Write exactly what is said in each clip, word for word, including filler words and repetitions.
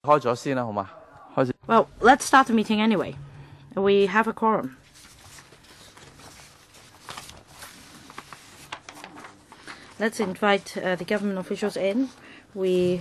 Well, let's start the meeting anyway. We have a quorum. Let's invite uh, the government officials in. We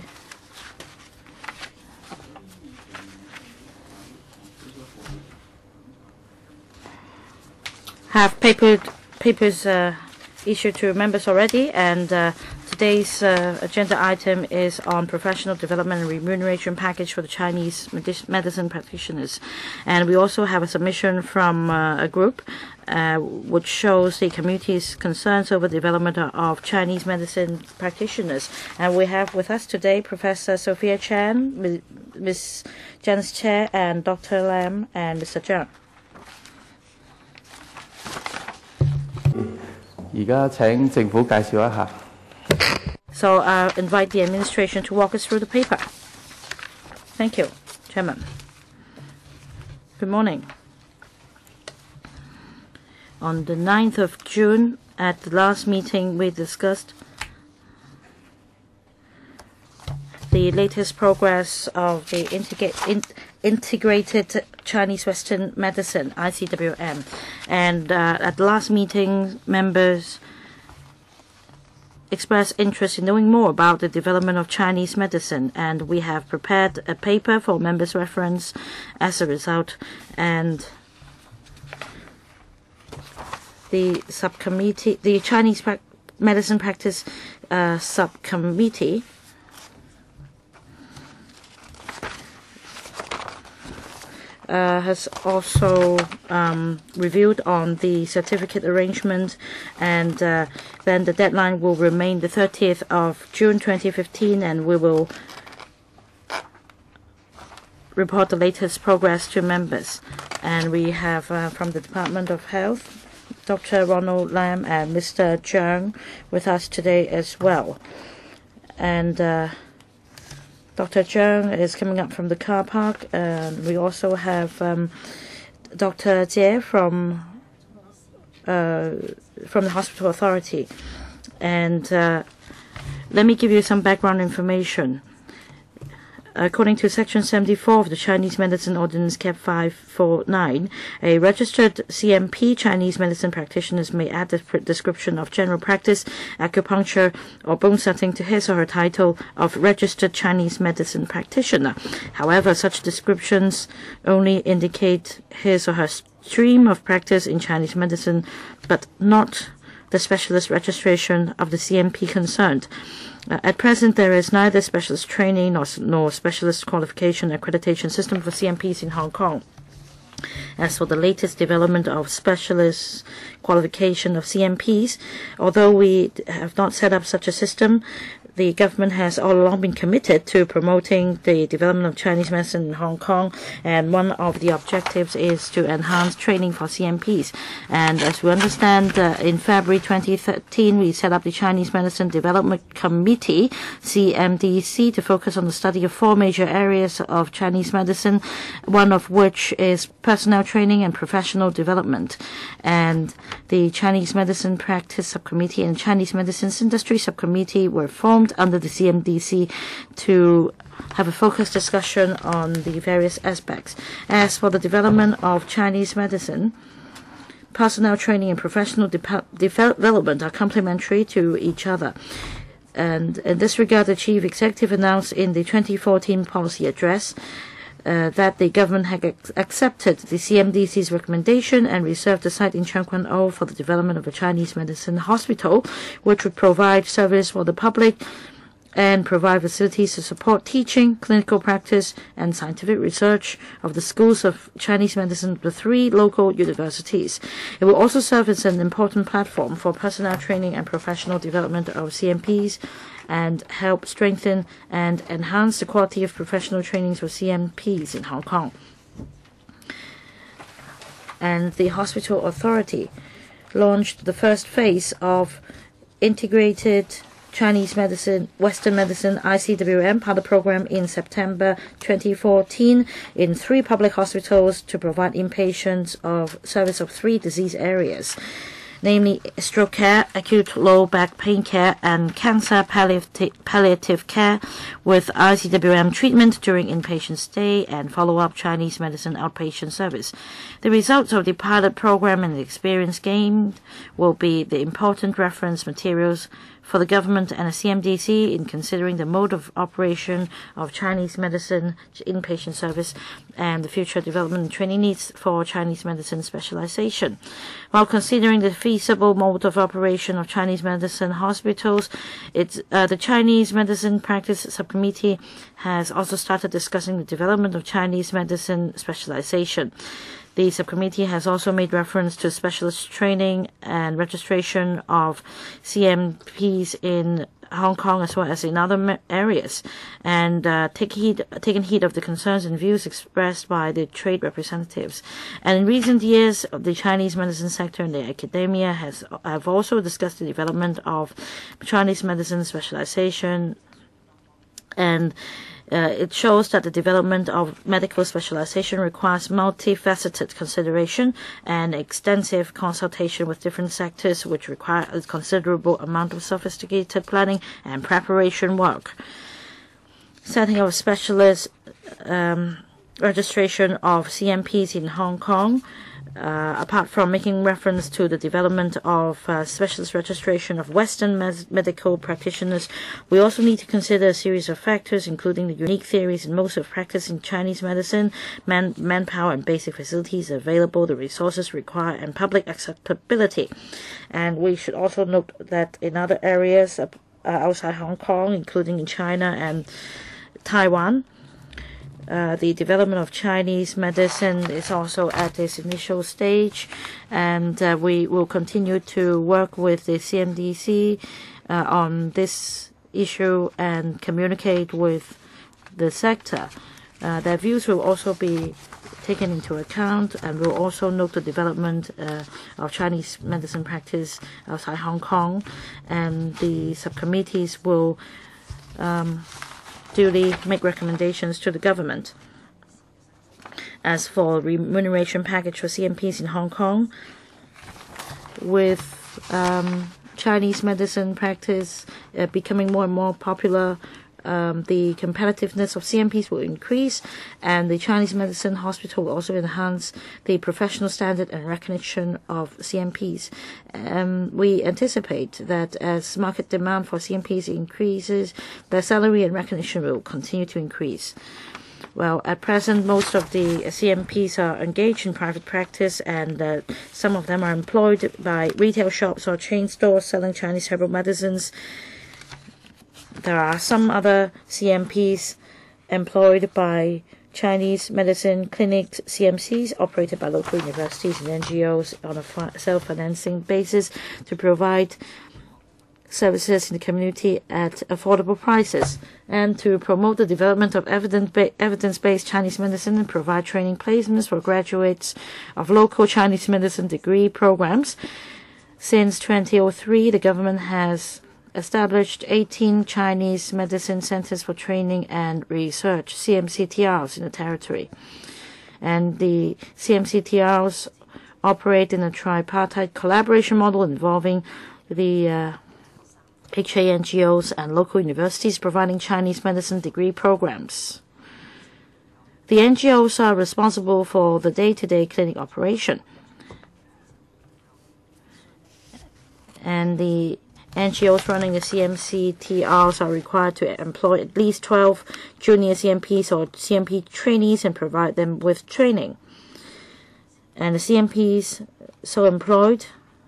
have paper, papers uh, issued to members already, and uh, today's uh, agenda item is on professional development and remuneration package for the Chinese medicine practitioners. And we also have a submission from uh, a group uh, which shows the community's concerns over the development of Chinese medicine practitioners. And we have with us today Professor Sophia Chan, Miz Janice Chair, and Doctor Lam, and Mister Zhang. So I'll invite the administration to walk us through the paper. Thank you, Chairman. Good morning. On the ninth of June, at the last meeting, we discussed the latest progress of the integra in Integrated Chinese Western Medicine, I C W M. And uh, at the last meeting, members expressed interest in knowing more about the development of Chinese medicine, and we have prepared a paper for members' reference as a result. And the subcommittee, the Chinese pra Medicine Practice uh, Subcommittee, Uh, has also um, reviewed on the certificate arrangement, and uh, then the deadline will remain the thirtieth of June twenty fifteen, and we will report the latest progress to members. And we have uh, from the Department of Health, Doctor Ronald Lam and Mister Zhang with us today as well. And uh, Doctor Zhang is coming up from the car park, and we also have um, Doctor Jie from uh, from the Hospital Authority. And uh, let me give you some background information. According to Section seventy-four of the Chinese Medicine Ordinance Cap five forty-nine, a registered C M P Chinese medicine practitioners may add the description of general practice, acupuncture, or bone setting to his or her title of registered Chinese medicine practitioner. However, such descriptions only indicate his or her stream of practice in Chinese medicine, but not the specialist registration of the C M P concerned. Uh, at present, there is neither specialist training nor, nor specialist qualification accreditation system for C M Ps in Hong Kong. As for the latest development of specialist qualification of C M Ps, although we have not set up such a system, the government has all along been committed to promoting the development of Chinese medicine in Hong Kong, and one of the objectives is to enhance training for C M Ps. And as we understand, uh, in February twenty thirteen, we set up the Chinese Medicine Development Committee, C M D C, to focus on the study of four major areas of Chinese medicine, one of which is personnel training and professional development. And the Chinese Medicine Practice Subcommittee and Chinese Medicines Industry Subcommittee were formed under the C M D C to have a focused discussion on the various aspects. As for the development of Chinese medicine, personnel training and professional de development are complementary to each other. And in this regard, the Chief Executive announced in the twenty fourteen policy address Uh, that the government had ac accepted the C M D C's recommendation and reserved the site in Tseung Kwan O for the development of a Chinese medicine hospital, which would provide service for the public and provide facilities to support teaching, clinical practice, and scientific research of the schools of Chinese medicine of the three local universities. It will also serve as an important platform for personnel training and professional development of C M Ps, and help strengthen and enhance the quality of professional trainings for C M Ps in Hong Kong. And the Hospital Authority launched the first phase of Integrated Chinese Medicine, Western Medicine, I C W M pilot program in September twenty fourteen in three public hospitals to provide inpatients of service of three disease areas. namely stroke care, acute low back pain care, and cancer palliative, palliative care with I C W M treatment during inpatient stay and follow-up Chinese medicine outpatient service. The results of the pilot program and the experience gained will be the important reference materials for the government and the C M D C in considering the mode of operation of Chinese medicine inpatient service and the future development and training needs for Chinese medicine specialization. While considering the feasible mode of operation of Chinese medicine hospitals, it's, uh, the Chinese Medicine Practice Subcommittee has also started discussing the development of Chinese medicine specialization. The subcommittee has also made reference to specialist training and registration of C M Ps in Hong Kong as well as in other areas, and uh, take heed, taken heed of the concerns and views expressed by the trade representatives. And in recent years, the Chinese medicine sector and the academia has have also discussed the development of Chinese medicine specialization, and Uh, it shows that the development of medical specialization requires multifaceted consideration and extensive consultation with different sectors, which require a considerable amount of sophisticated planning and preparation work. Setting of specialist um, registration of C M Ps in Hong Kong. Uh, apart from making reference to the development of uh, specialist registration of Western mes medical practitioners, we also need to consider a series of factors, including the unique theories and modes of practice in Chinese medicine, man manpower and basic facilities available, the resources required, and public acceptability. And we should also note that in other areas uh, outside Hong Kong, including in China and Taiwan, Uh, the development of Chinese medicine is also at its initial stage, and uh, we will continue to work with the C M D C uh, on this issue and communicate with the sector. Uh, their views will also be taken into account, and we'll also note the development uh, of Chinese medicine practice outside Hong Kong, and the subcommittees will um, duly make recommendations to the government. As for remuneration package for C M Ps in Hong Kong, with um, Chinese medicine practice uh, becoming more and more popular, um, the competitiveness of C M Ps will increase, and the Chinese medicine hospital will also enhance the professional standard and recognition of C M Ps. Um, we anticipate that as market demand for C M Ps increases, their salary and recognition will continue to increase. Well, at present, most of the C M Ps are engaged in private practice, and uh, some of them are employed by retail shops or chain stores selling Chinese herbal medicines. There are some other C M Ps employed by Chinese medicine clinics, C M Cs, operated by local universities and N G Os on a self-financing basis to provide services in the community at affordable prices, and to promote the development of evidence-based Chinese medicine and provide training placements for graduates of local Chinese medicine degree programs. Since two thousand three, the government has established eighteen Chinese medicine centers for training and research, C M C T Rs, in the territory. And the C M C T Rs operate in a tripartite collaboration model involving the uh, H A N G Os and local universities providing Chinese medicine degree programs. The N G Os are responsible for the day-to-day clinic operation, and the N G Os running the C M C T Rs are required to employ at least twelve junior C M Ps or C M P trainees and provide them with training. And the C M Ps so employed,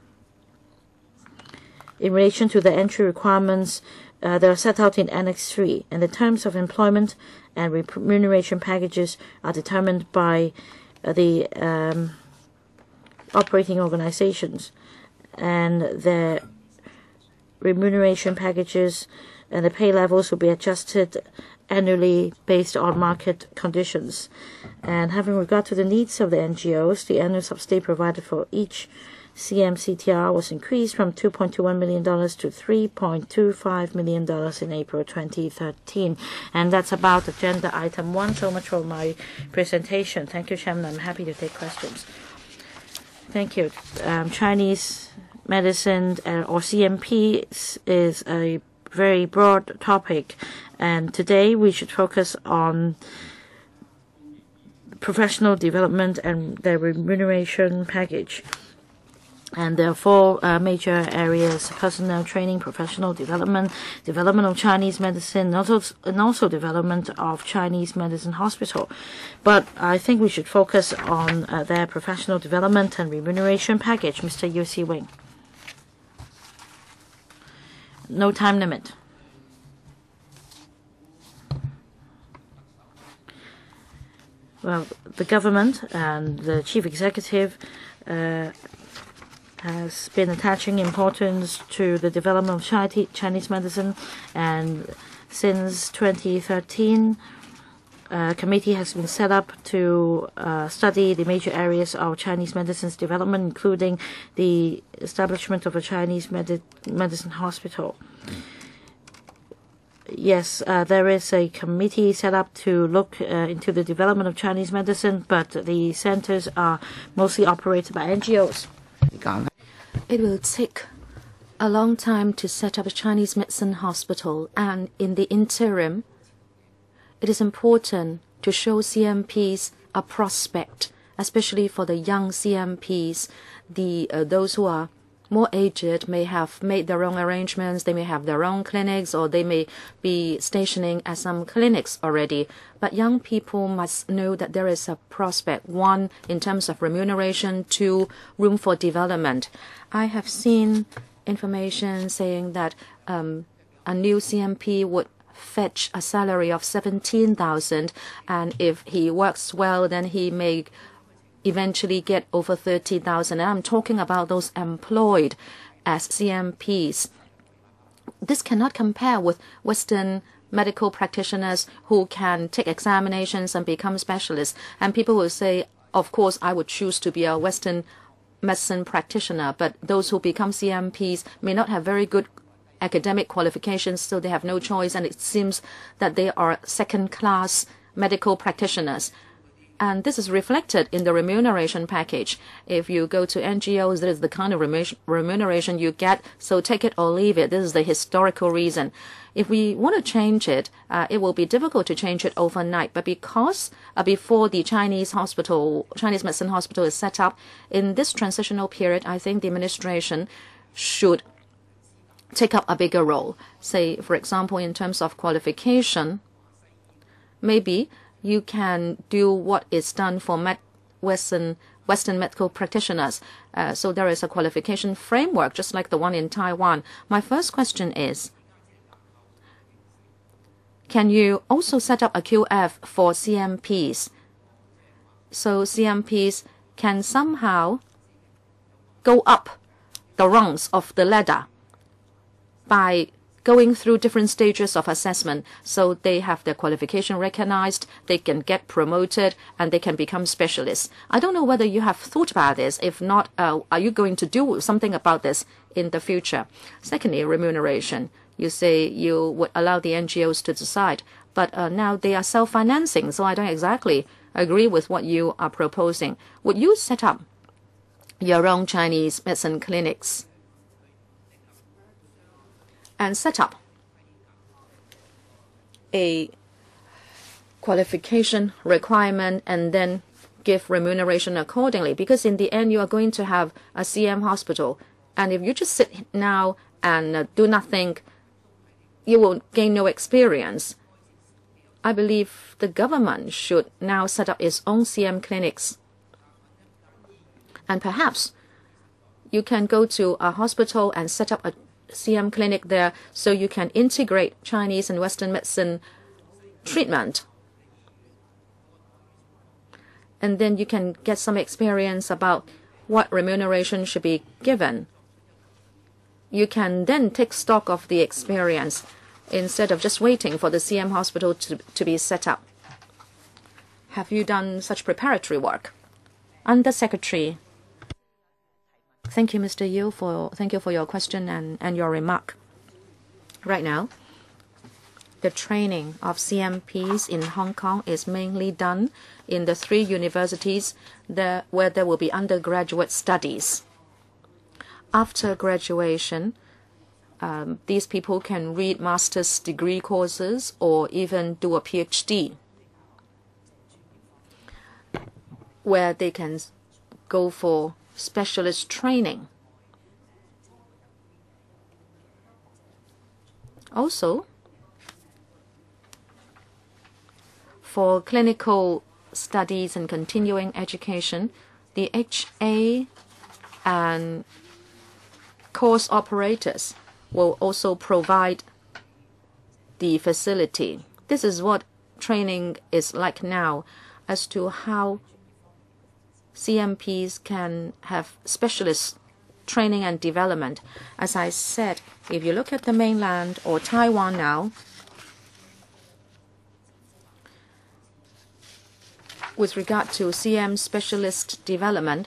in relation to the entry requirements, uh, they are set out in Annex three, and the terms of employment and remuneration packages are determined by uh, the um, operating organizations, and their remuneration packages and the pay levels will be adjusted annually based on market conditions. And having regard to the needs of the N G Os, the annual subsidy provided for each C M C T R was increased from two point two one million dollars to three point two five million dollars in April twenty thirteen. And that's about agenda item one. So much for my presentation. Thank you, Chairman. I'm happy to take questions. Thank you. Um, Chinese medicine uh, or C M P is a very broad topic, and today we should focus on professional development and the remuneration package. And there are four uh, major areas: personnel training, professional development, development of Chinese medicine, and also, and also development of Chinese medicine hospital. But I think we should focus on uh, their professional development and remuneration package. Mister Yu Si-wing. No time limit. Well, the government and the chief executive uh, has been attaching importance to the development of Chinese medicine, and since twenty thirteen, a committee has been set up to uh, study the major areas of Chinese medicine's development, including the establishment of a Chinese medi medicine hospital. Yes, uh, there is a committee set up to look uh, into the development of Chinese medicine, but the centers are mostly operated by N G Os. It will take a long time to set up a Chinese medicine hospital, and in the interim, it is important to show C M Ps a prospect, especially for the young C M Ps. The uh, those who are more aged may have made their own arrangements, they may have their own clinics, or they may be stationing at some clinics already. But young people must know that there is a prospect, one, in terms of remuneration, two, room for development. I have seen information saying that um, a new C M P would fetch a salary of seventeen thousand, and if he works well, then he may eventually get over thirty thousand. I'm talking about those employed as C M Ps. This cannot compare with Western medical practitioners who can take examinations and become specialists. And people will say, of course, I would choose to be a Western medicine practitioner, but those who become C M Ps may not have very good academic qualifications, so they have no choice, and it seems that they are second-class medical practitioners. And this is reflected in the remuneration package. If you go to N G Os, this is the kind of remuneration you get, so take it or leave it. This is the historical reason. If we want to change it, uh, it will be difficult to change it overnight. But because uh, before the Chinese hospital, Chinese medicine hospital is set up, in this transitional period, I think the administration should take up a bigger role. Say, for example, in terms of qualification, maybe you can do what is done for med Western, Western medical practitioners. Uh, so there is a qualification framework, just like the one in Taiwan. My first question is, can you also set up a Q F for C M Ps? So C M Ps can somehow go up the rungs of the ladder by going through different stages of assessment, so they have their qualification recognized, they can get promoted, and they can become specialists. I don't know whether you have thought about this. If not, uh, are you going to do something about this in the future? Secondly, remuneration. You say you would allow the N G Os to decide, but uh, now they are self-financing, so I don't exactly agree with what you are proposing. Would you set up your own Chinese medicine clinics and set up a qualification requirement and then give remuneration accordingly? Because in the end, you are going to have a C M hospital. And if you just sit now and uh, do nothing, you will gain no experience. I believe the government should now set up its own C M clinics. And perhaps you can go to a hospital and set up a C M clinic there, so you can integrate Chinese and Western medicine treatment. And then you can get some experience about what remuneration should be given. You can then take stock of the experience instead of just waiting for the C M hospital to, to be set up. Have you done such preparatory work? Under Secretary. Thank you, Mister Yu, for thank you for your question and, and your remark. Right now, the training of C M Ps in Hong Kong is mainly done in the three universities there, where there will be undergraduate studies. after graduation, um, these people can read master's degree courses or even do a PhD, where they can go for specialist training. Also, for clinical studies and continuing education, the H A and course operators will also provide the facility. This is what training is like now, as to how C M Ps can have specialist training and development. As I said, if you look at the mainland or Taiwan now, with regard to C M specialist development,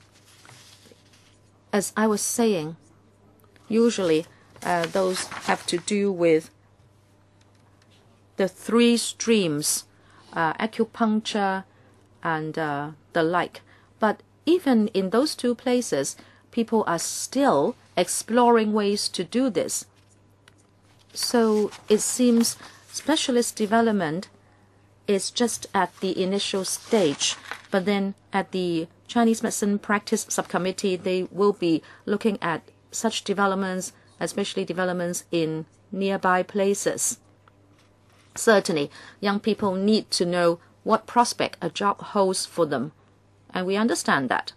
as I was saying, usually uh, those have to do with the three streams, uh, acupuncture and uh, the like. But even in those two places, people are still exploring ways to do this. So it seems specialist development is just at the initial stage, but then at the Chinese Medicine Practice Subcommittee, they will be looking at such developments, especially developments in nearby places. Certainly, young people need to know what prospect a job holds for them, and we understand that.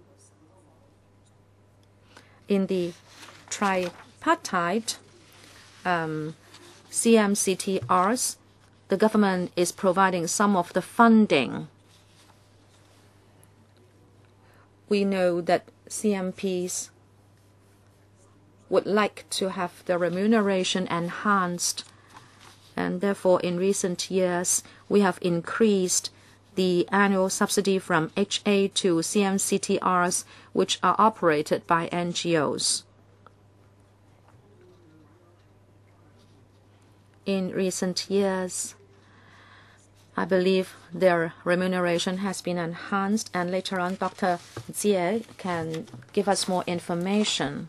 In the tripartite um, C M C T Rs, the government is providing some of the funding. We know that C M Ps would like to have their remuneration enhanced, and therefore in recent years we have increased the annual subsidy from H A to C M C T Rs, which are operated by N G Os. In recent years, I believe their remuneration has been enhanced, and later on Doctor Jie can give us more information.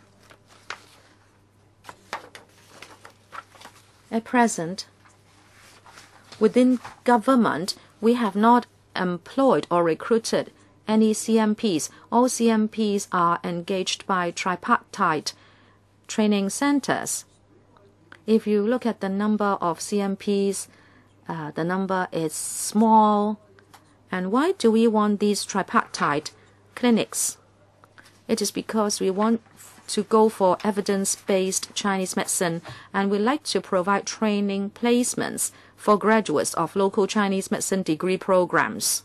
At present, within government, we have not employed or recruited any C M Ps. All C M Ps are engaged by tripartite training centers. If you look at the number of C M Ps, uh, the number is small. And why do we want these tripartite clinics? It is because we want to go for evidence-based Chinese medicine, and we like to provide training placements for graduates of local Chinese medicine degree programs.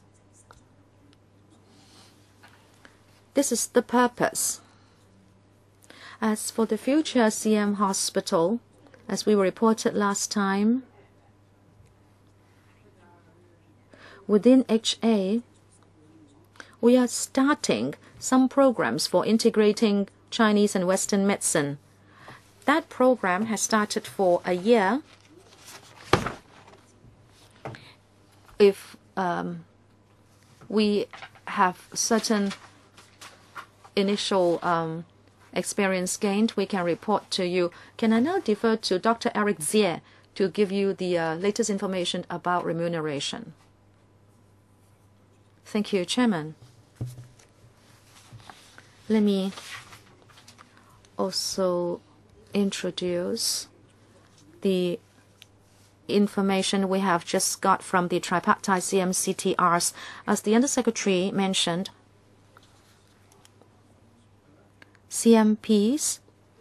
This is the purpose. As for the future C M hospital, as we reported last time, within H A, we are starting some programs for integrating Chinese and Western medicine. That program has started for a year. If um, we have certain initial um, experience gained, we can report to you. Can I now defer to Doctor Eric Jie to give you the uh, latest information about remuneration? Thank you, Chairman. Let me also introduce the information we have just got from the tripartite C M C T Rs. As the Undersecretary mentioned, C M Ps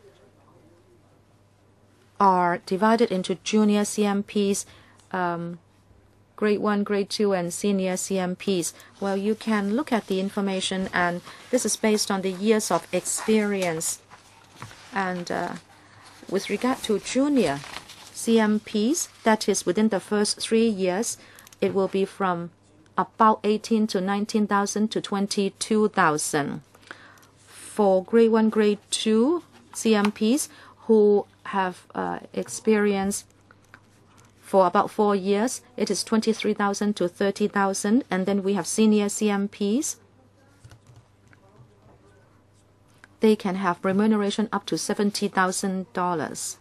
are divided into junior C M Ps, um, grade one, grade two, and senior C M Ps. Well, you can look at the information, and this is based on the years of experience. And uh, with regard to junior C M Ps, that is within the first three years, it will be from about eighteen to nineteen thousand to twenty-two thousand. For grade one, grade two C M Ps who have uh, experience for about four years, it is twenty-three thousand to thirty thousand. And then we have senior C M Ps they can have remuneration up to seventy thousand dollars.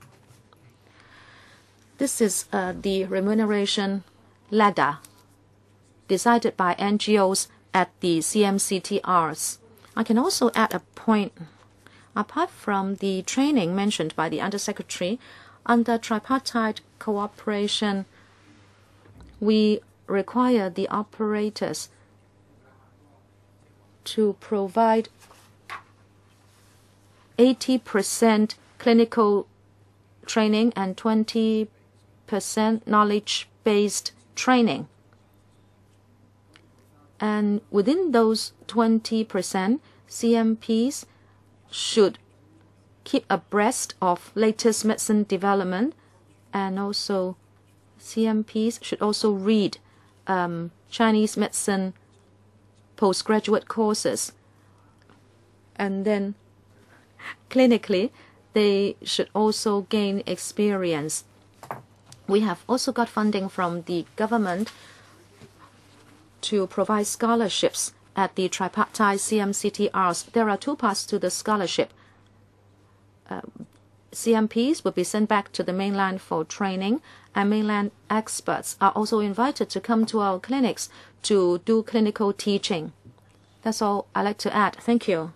This is uh, the remuneration ladder decided by N G Os at the C M C T Rs. I can also add a point. Apart from the training mentioned by the Undersecretary, under tripartite cooperation, we require the operators to provide eighty percent clinical training and twenty percent knowledge-based training. And within those twenty percent, C M Ps should keep abreast of latest medicine development, and also C M Ps should also read um, Chinese medicine postgraduate courses. And then clinically, they should also gain experience. We have also got funding from the government to provide scholarships at the tripartite C M C T Rs. There are two parts to the scholarship. Uh, C M Ps will be sent back to the mainland for training, and mainland experts are also invited to come to our clinics to do clinical teaching. That's all I'd like to add. Thank you.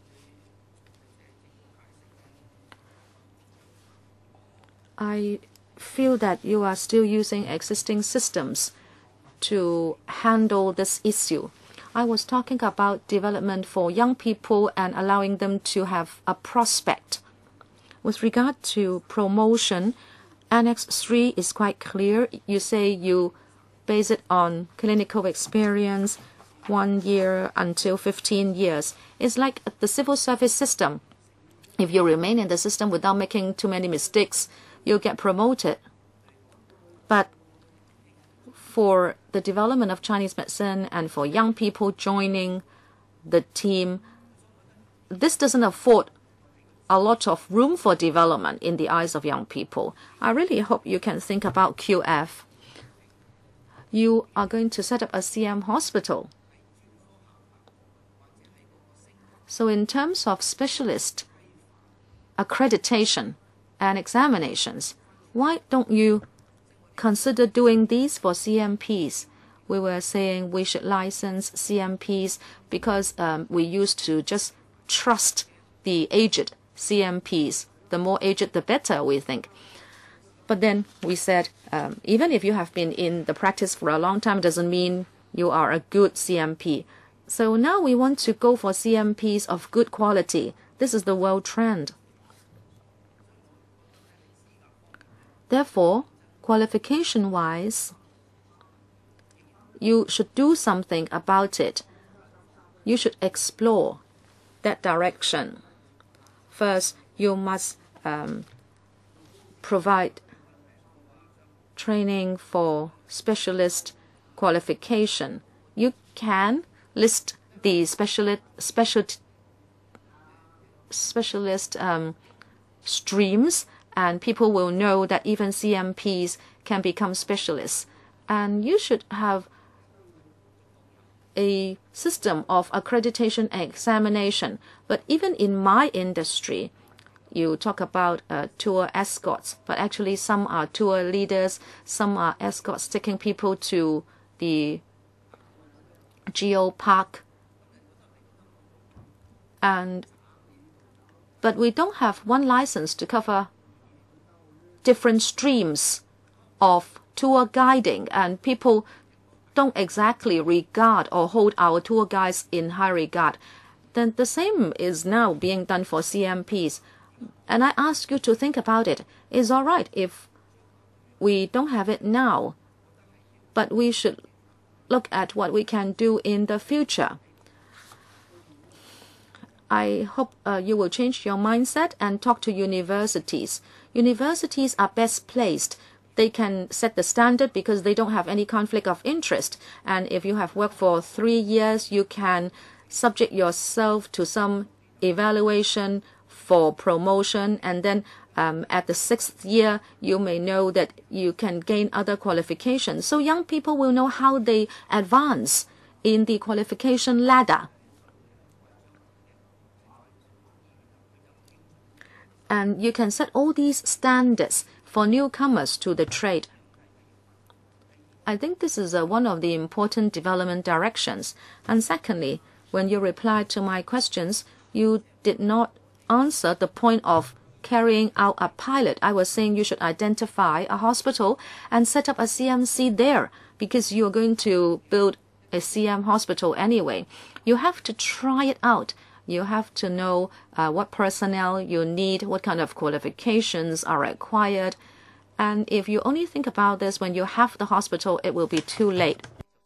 I feel that you are still using existing systems to handle this issue. I was talking about development for young people and allowing them to have a prospect. With regard to promotion, Annex three is quite clear. You say you base it on clinical experience, one year until fifteen years. It's like the civil service system. If you remain in the system without making too many mistakes, you'll get promoted. But for the development of Chinese medicine and for young people joining the team, this doesn't afford a lot of room for development in the eyes of young people. I really hope you can think about Q F. You are going to set up a C M hospital. So in terms of specialist accreditation and examinations, why don't you consider doing these for C M Ps? We were saying we should license C M Ps because um, we used to just trust the aged C M Ps. The more aged, the better, we think. But then we said, um, even if you have been in the practice for a long time, doesn't mean you are a good C M P. So now we want to go for C M Ps of good quality. This is the world trend. Therefore, qualification-wise, you should do something about it. You should explore that direction. First, you must um, provide training for specialist qualification. You can list the specialist specialist specialist um, streams, and people will know that even C M Ps can become specialists. And you should have a system of accreditation and examination. But even in my industry, you talk about uh, tour escorts, but actually some are tour leaders, some are escorts taking people to the Geo Park. And but we don't have one license to cover different streams of tour guiding, and people don't exactly regard or hold our tour guides in high regard. Then the same is now being done for C M Ps. And I ask you to think about it. It's all right if we don't have it now, but we should look at what we can do in the future. I hope uh, you will change your mindset and talk to universities. Universities are best placed. They can set the standard because they don't have any conflict of interest. And if you have worked for three years, you can subject yourself to some evaluation for promotion. And then um, at the sixth year, you may know that you can gain other qualifications. So young people will know how they advance in the qualification ladder. And you can set all these standards for newcomers to the trade. I think this is uh, one of the important development directions. And secondly, when you replied to my questions, you did not answer the point of carrying out a pilot. I was saying you should identify a hospital and set up a C M C there, because you're going to build a C M hospital anyway. You have to try it out. You have to know uh, what personnel you need, what kind of qualifications are required. And if you only think about this when you have the hospital, it will be too late.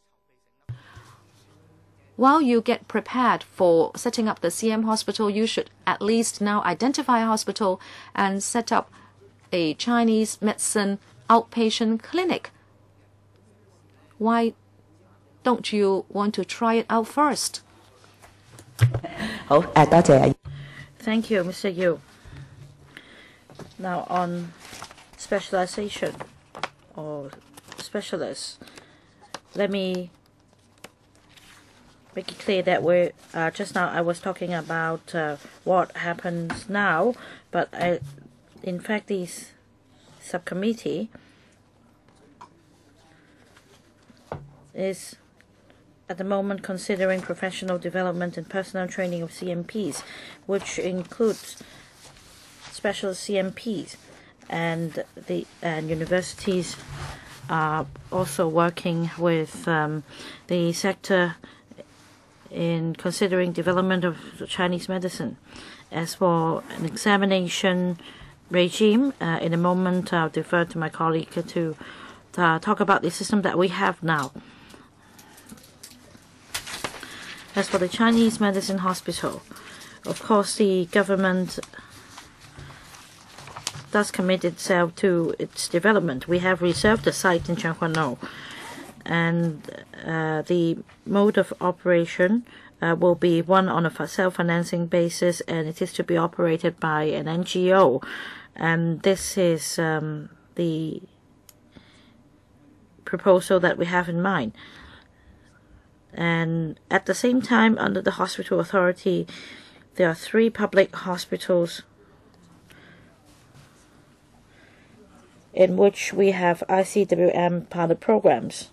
While you get prepared for setting up the C M hospital, you should at least now identify a hospital and set up a Chinese medicine outpatient clinic. Why don't you want to try it out first? Thank you, Mister Yu. Now on specialization or specialists, let me make it clear that we're uh, just now I was talking about uh, what happens now, but I, in fact, this subcommittee is at the moment considering professional development and personnel training of C M Ps, which includes special C M Ps, and the and universities are also working with um, the sector in considering development of Chinese medicine. As for an examination regime, uh, in a moment I'll defer to my colleague to uh, talk about the system that we have now. As for the Chinese medicine hospital, of course the government does commit itself to its development. We have reserved a site in Zhangguanou, and uh, the mode of operation uh, will be one on a self-financing basis, and it is to be operated by an N G O. And this is um, the proposal that we have in mind. And at the same time, under the hospital authority, there are three public hospitals in which we have I C W M pilot programs.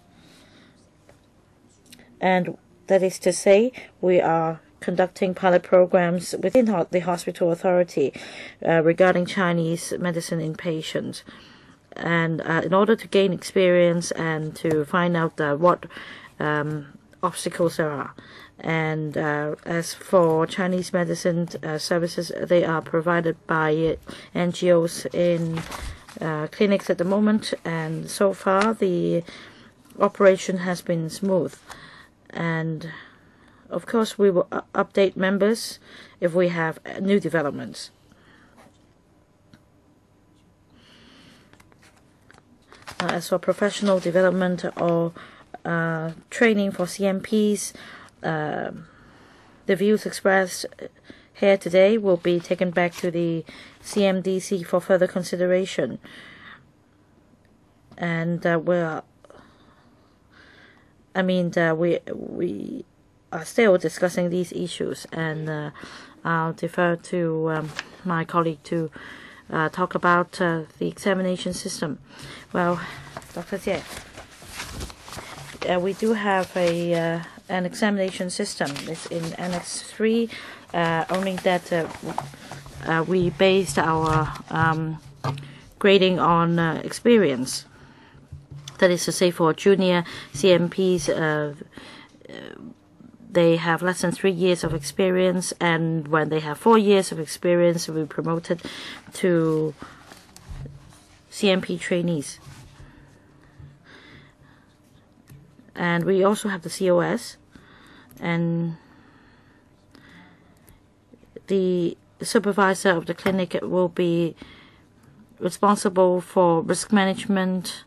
And that is to say, we are conducting pilot programs within the hospital authority uh, regarding Chinese medicine in patients. And uh, in order to gain experience and to find out uh, what um, obstacles there are. And uh, as for Chinese medicine uh, services, they are provided by N G Os in uh, clinics at the moment. And so far, the operation has been smooth. And of course, we will update members if we have new developments. Uh, as for professional development or uh, training for C M Ps, uh, the views expressed here today will be taken back to the C M D C for further consideration. And uh, we're I mean, uh, we we are still discussing these issues, and uh, I'll defer to um, my colleague to uh, talk about uh, the examination system. Well, Doctor Jie, uh, we do have a uh, an examination system. It's in Annex three, uh, only that uh, uh, we based our um, grading on uh, experience. That is to say, for junior C M Ps, uh, they have less than three years of experience, and when they have four years of experience, we promoted to C M P trainees. And we also have the C O S, and the supervisor of the clinic will be responsible for risk management,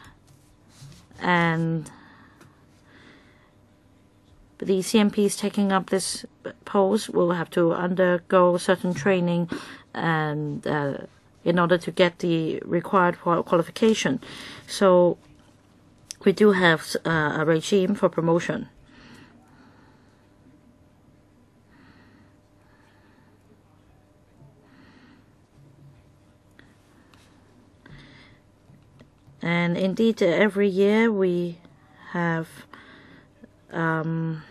and the C M Ps taking up this post will have to undergo certain training and uh, in order to get the required qualification. So we do have uh, a regime for promotion. And indeed, uh, every year we have um,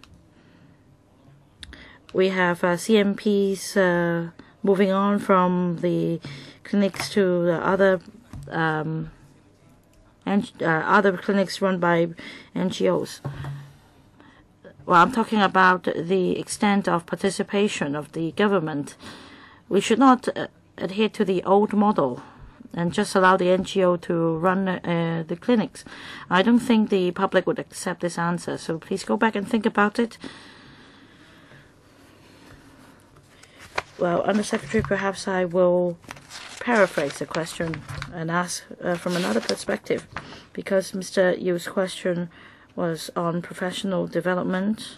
we have uh, C M Ps uh, moving on from the clinics to the other um, and uh, other clinics run by N G Os. Well, I'm talking about the extent of participation of the government. We should not uh, adhere to the old model and just allow the N G O to run uh, the clinics. I don't think the public would accept this answer, so please go back and think about it. Well, Under Secretary, perhaps I will paraphrase the question and ask uh, from another perspective, because Mister Yu's question was on professional development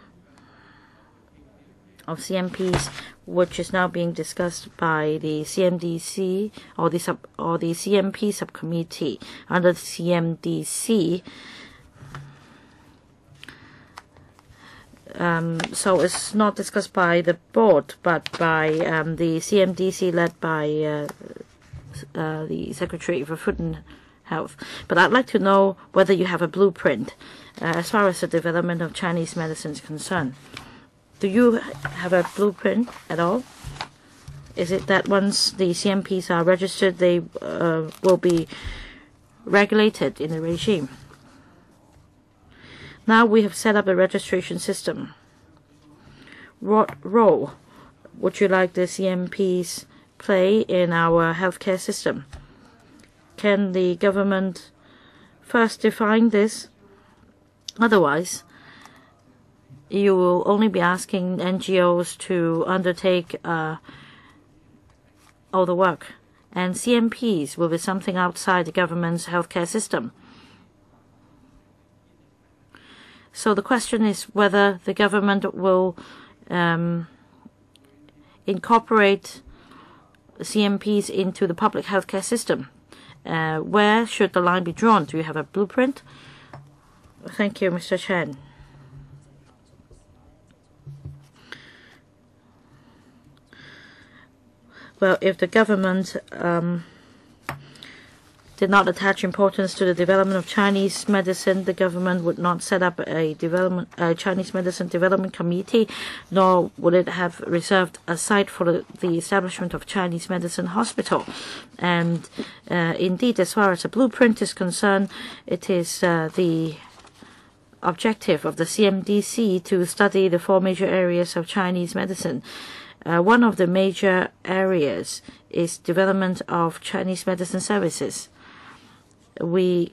of C M Ps, which is now being discussed by the C M D C or the sub or the C M P subcommittee under the C M D C. Um, so it's not discussed by the board, but by um, the C M D C led by uh, uh, the Secretary for Food and Health. But I'd like to know whether you have a blueprint uh, as far as the development of Chinese medicine is concerned. Do you have a blueprint at all? Is it that once the C M Ps are registered, they uh, will be regulated in the regime? Now we have set up a registration system. What role would you like the C M Ps play in our healthcare system? Can the government first define this? Otherwise, you will only be asking N G Os to undertake uh, all the work, and C M Ps will be something outside the government's healthcare system. So the question is whether the government will um, incorporate C M Ps into the public healthcare system. Uh, where should the line be drawn? Do you have a blueprint? Thank you, Mister Chen. Well, if the government um, did not attach importance to the development of Chinese medicine, the government would not set up a development, a Chinese medicine development committee, nor would it have reserved a site for the, the establishment of Chinese medicine hospital. And uh, indeed, as far as the blueprint is concerned, it is uh, the objective of the C M D C to study the four major areas of Chinese medicine. Uh, one of the major areas is development of Chinese medicine services. We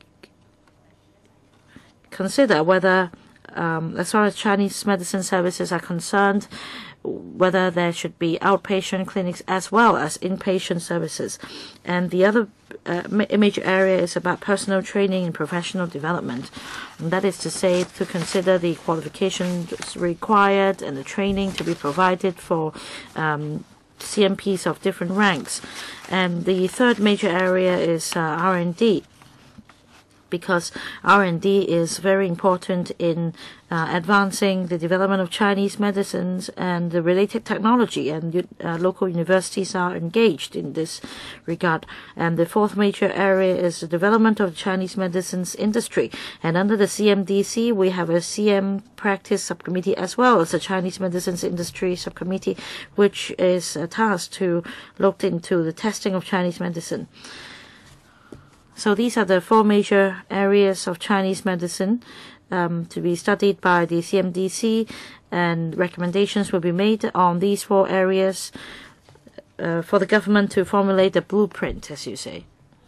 consider whether, um, as far as Chinese medicine services are concerned, whether there should be outpatient clinics as well as inpatient services. And the other uh, ma major area is about personal training and professional development. And that is to say, to consider the qualifications required and the training to be provided for um, C M Ps of different ranks. And the third major area is uh, R and D. Because R and D is very important in uh, advancing the development of Chinese medicines and the related technology, and uh, local universities are engaged in this regard. And the fourth major area is the development of Chinese medicines industry. And under the C M D C, we have a C M practice subcommittee as well as a Chinese medicines industry subcommittee, which is uh, tasked to look into the testing of Chinese medicine. So these are the four major areas of Chinese medicine um, to be studied by the C M D C, and recommendations will be made on these four areas uh, for the government to formulate a blueprint, as you say.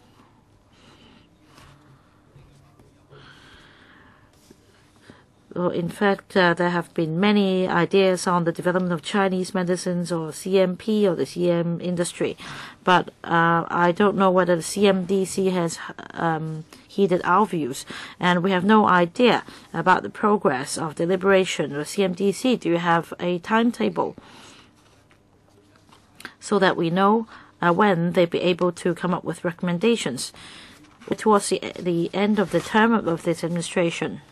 Well, in fact, uh, there have been many ideas on the development of Chinese medicines or C M P or the C M industry, but uh, I don't know whether the C M D C has um, heeded our views, and we have no idea about the progress of deliberation of C M D C. Do you have a timetable so that we know uh, when they'll be able to come up with recommendations towards the, the end of the term of this administration?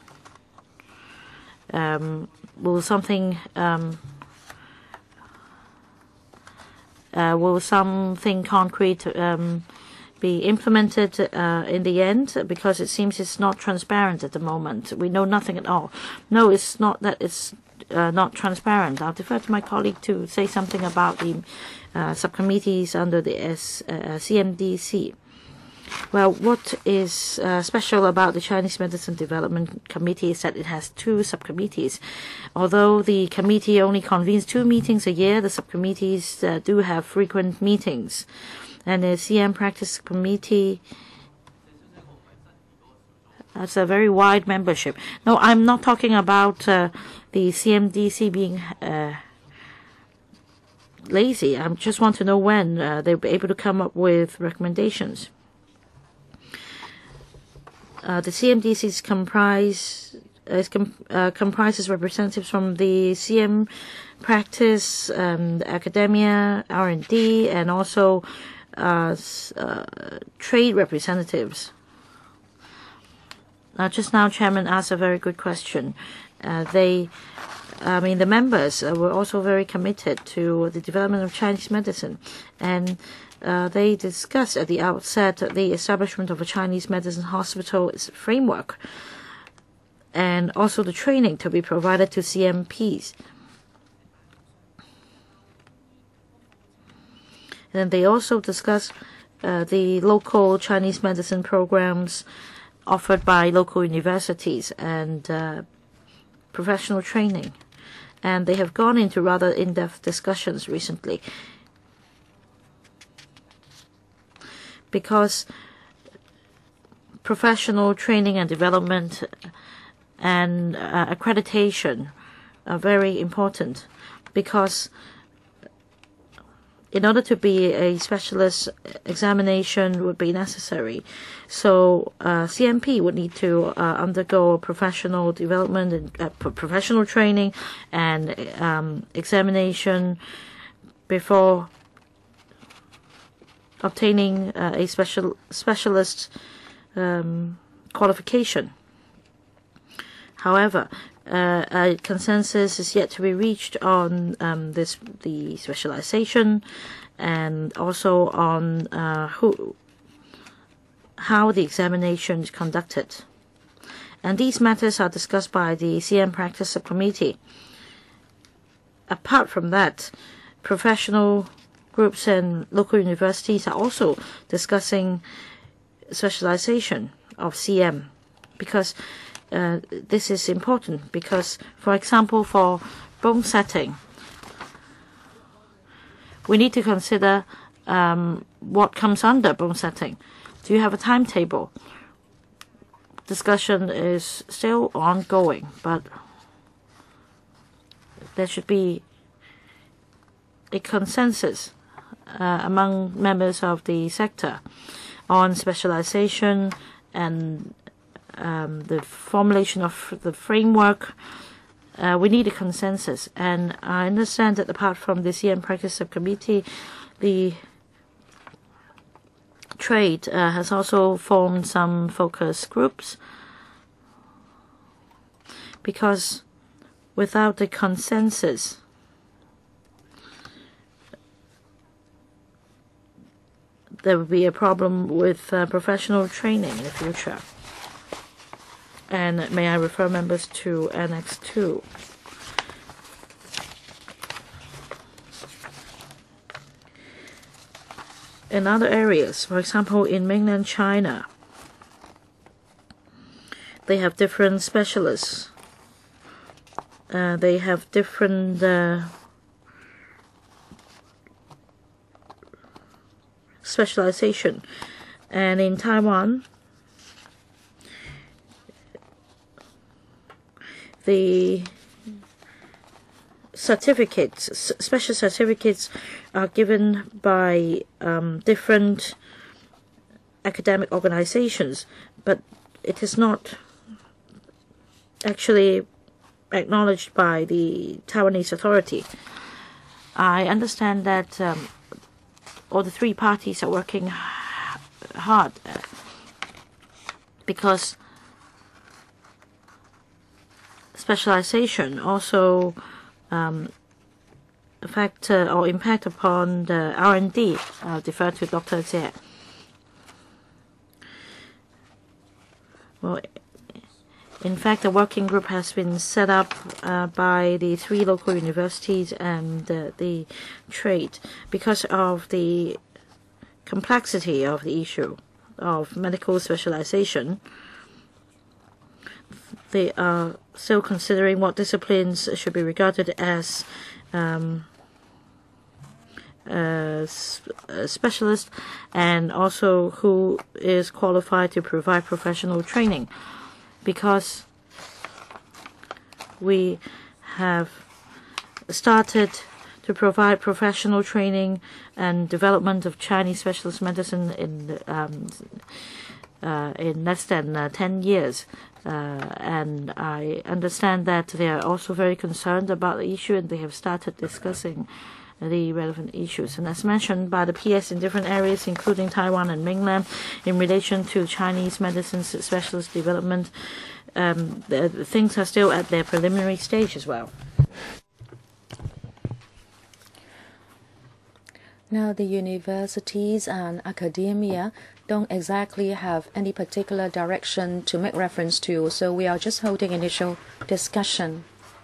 Um, will something um, uh, will something concrete um, be implemented uh, in the end, because it seems it's not transparent at the moment. We know nothing at all. No, it's not that it's uh, not transparent. I'll defer to my colleague to say something about the uh, subcommittees under the S, uh, C M D C. Well, what is uh, special about the Chinese Medicine Development Committee is that it has two subcommittees. Although the committee only convenes two meetings a year, the subcommittees uh, do have frequent meetings. And the C M Practice Committee has a very wide membership. No, I'm not talking about uh, the C M D C being uh, lazy. I just want to know when uh, they'll be able to come up with recommendations. Uh, the C M D C comprise, uh, com uh, comprises representatives from the C M practice, um, academia, R and D, and also uh, uh, trade representatives. Uh, just now, Chairman asked a very good question. Uh, they, I mean, the members uh, were also very committed to the development of Chinese medicine, and Uh, they discussed at the outset the establishment of a Chinese medicine hospital framework, and also the training to be provided to C M Ps. And they also discussed uh, the local Chinese medicine programs offered by local universities and uh, professional training. And they have gone into rather in-depth discussions recently, because professional training and development and uh, accreditation are very important, because in order to be a specialist, examination would be necessary. So uh, C M P would need to uh, undergo professional development and uh, professional training and um, examination before obtaining uh, a special specialist um, qualification. However, uh, a consensus is yet to be reached on um, this the specialization, and also on uh, who how the examination is conducted. And these matters are discussed by the C M Practice Subcommittee. Apart from that, professional groups and local universities are also discussing specialization of C M, because uh, this is important. Because, for example, for bone setting, we need to consider um, what comes under bone setting. Do you have a timetable? Discussion is still ongoing, but there should be a consensus Uh, among members of the sector on specialization and um, the formulation of the framework. Uh, we need a consensus, and I understand that apart from the C M Practice Subcommittee, the trade uh, has also formed some focus groups, because without the consensus, there will be a problem with uh, professional training in the future. And may I refer members to Annex two. In other areas, for example, in mainland China, they have different specialists. Uh, they have different uh, specialization. And in Taiwan, the certificates, special certificates are given by um, different academic organizations, but it is not actually acknowledged by the Taiwanese authority. I understand that um, all the three parties are working hard uh, because specialization also um, affect uh, or impact upon the R and D. I'll defer to Doctor Jie. Well, in fact, the working group has been set up uh, by the three local universities and uh, the trade because of the complexity of the issue of medical specialization. They are still considering what disciplines should be regarded as um, uh, specialist and also who is qualified to provide professional training. Because we have started to provide professional training and development of Chinese specialist medicine in um, uh, in less than uh, ten years. Uh, and I understand that they are also very concerned about the issue and they have started discussing the relevant issues. And as mentioned by the P S in different areas, including Taiwan and mainland, in relation to Chinese medicine specialist development, um, the, the things are still at their preliminary stage as well. Now, the universities and academia don't exactly have any particular direction to make reference to, so we are just holding initial discussion.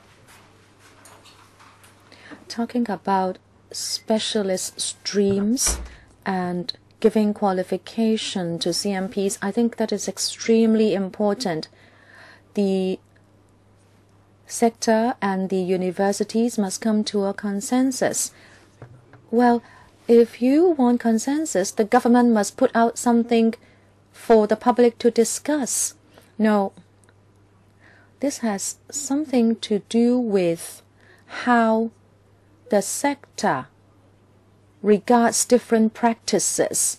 Talking about specialist streams and giving qualification to C M Ps, I think that is extremely important. The sector and the universities must come to a consensus. Well, if you want consensus, the government must put out something for the public to discuss. No, this has something to do with how the sector regards different practices.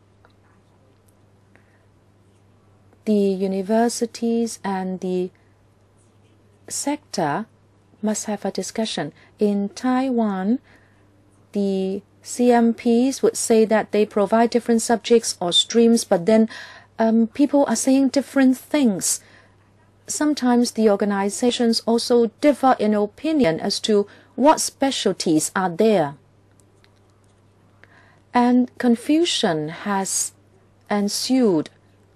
The universities and the sector must have a discussion. In Taiwan, the C M Ps would say that they provide different subjects or streams, but then um, people are saying different things. Sometimes the organizations also differ in opinion as to what specialties are there. And confusion has ensued.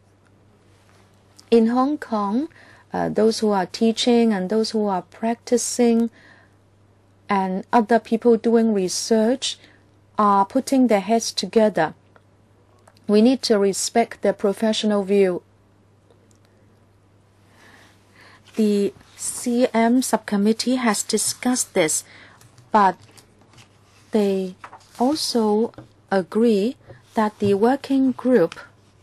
In Hong Kong, uh, those who are teaching and those who are practicing and other people doing research are putting their heads together. We need to respect their professional view. The C M subcommittee has discussed this, but they also agree that the working group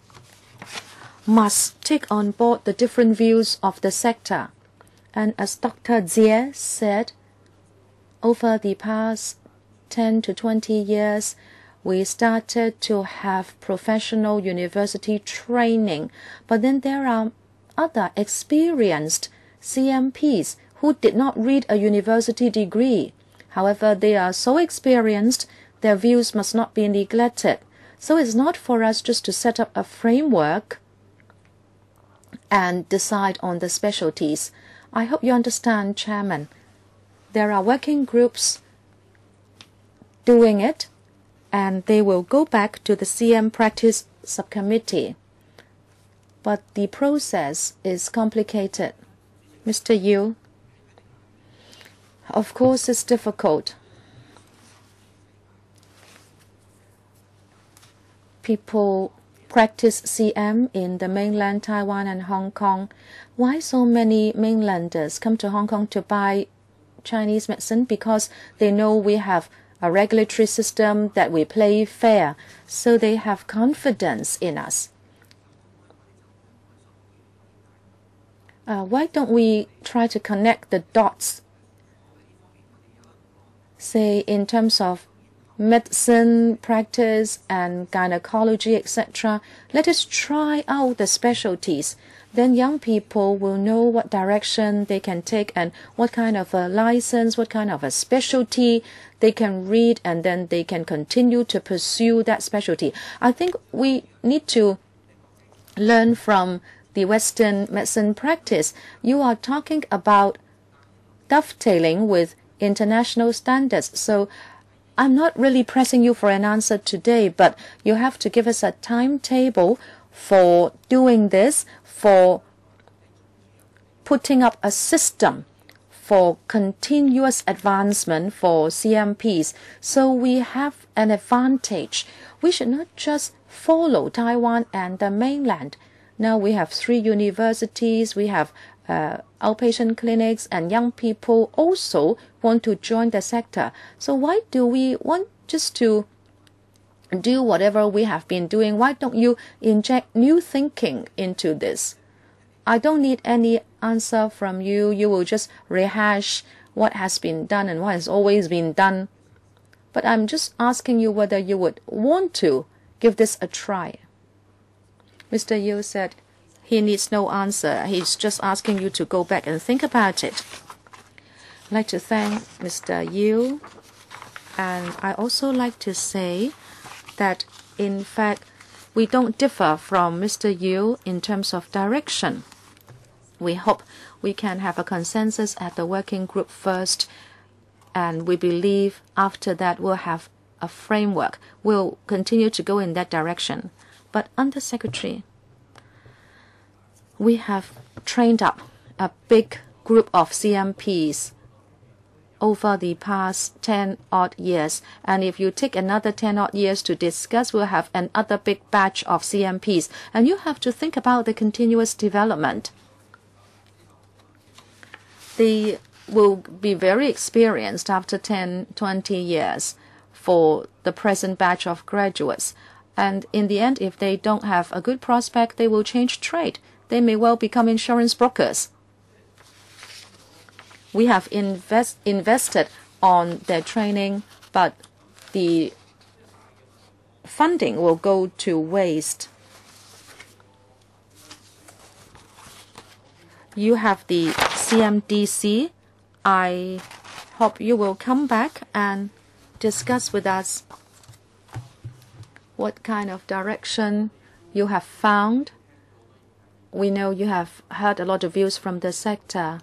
must take on board the different views of the sector. And as Doctor Jie said, over the past ten to twenty years, we started to have professional university training, but then there are other experienced C M Ps who did not read a university degree. However, they are so experienced, their views must not be neglected. So it's not for us just to set up a framework and decide on the specialties. I hope you understand, Chairman. There are working groups doing it, and they will go back to the C M Practice Subcommittee. But the process is complicated. Mister Yu, of course it's difficult. People practice C M in the mainland Taiwan and Hong Kong. Why so many mainlanders come to Hong Kong to buy Chinese medicine? Because they know we have a regulatory system, that we play fair, so they have confidence in us. Uh, why don't we try to connect the dots, say in terms of medicine practice and gynecology, et cetera. Let us try out the specialties. Then young people will know what direction they can take and what kind of a license, what kind of a specialty they can read, and then they can continue to pursue that specialty. I think we need to learn from the Western medicine practice. You are talking about dovetailing with international standards. So I'm not really pressing you for an answer today, but you have to give us a timetable for doing this, for putting up a system for continuous advancement for C M Ps. So we have an advantage. We should not just follow Taiwan and the mainland. Now we have three universities, we have uh, outpatient clinics, and young people also want to join the sector. So why do we want just to do whatever we have been doing? Why don't you inject new thinking into this? I don't need any answer from you. You will just rehash what has been done and what has always been done. But I'm just asking you whether you would want to give this a try. Mister Yu said he needs no answer. He's just asking you to go back and think about it. I'd like to thank Mister Yu. And I also like to say that, in fact, we don't differ from Mister Yu in terms of direction. We hope we can have a consensus at the working group first, and we believe after that we'll have a framework. We'll continue to go in that direction. But under Secretary, we have trained up a big group of C M Ps over the past ten odd years. And if you take another ten odd years to discuss, we'll have another big batch of C M Ps. And you have to think about the continuous development. They will be very experienced after ten, twenty years for the present batch of graduates. And in the end, if they don't have a good prospect, they will change trade. They may well become insurance brokers. We have invest, invested on their training, but the funding will go to waste. You have the C M D C. I hope you will come back and discuss with us what kind of direction you have found. We know you have heard a lot of views from the sector.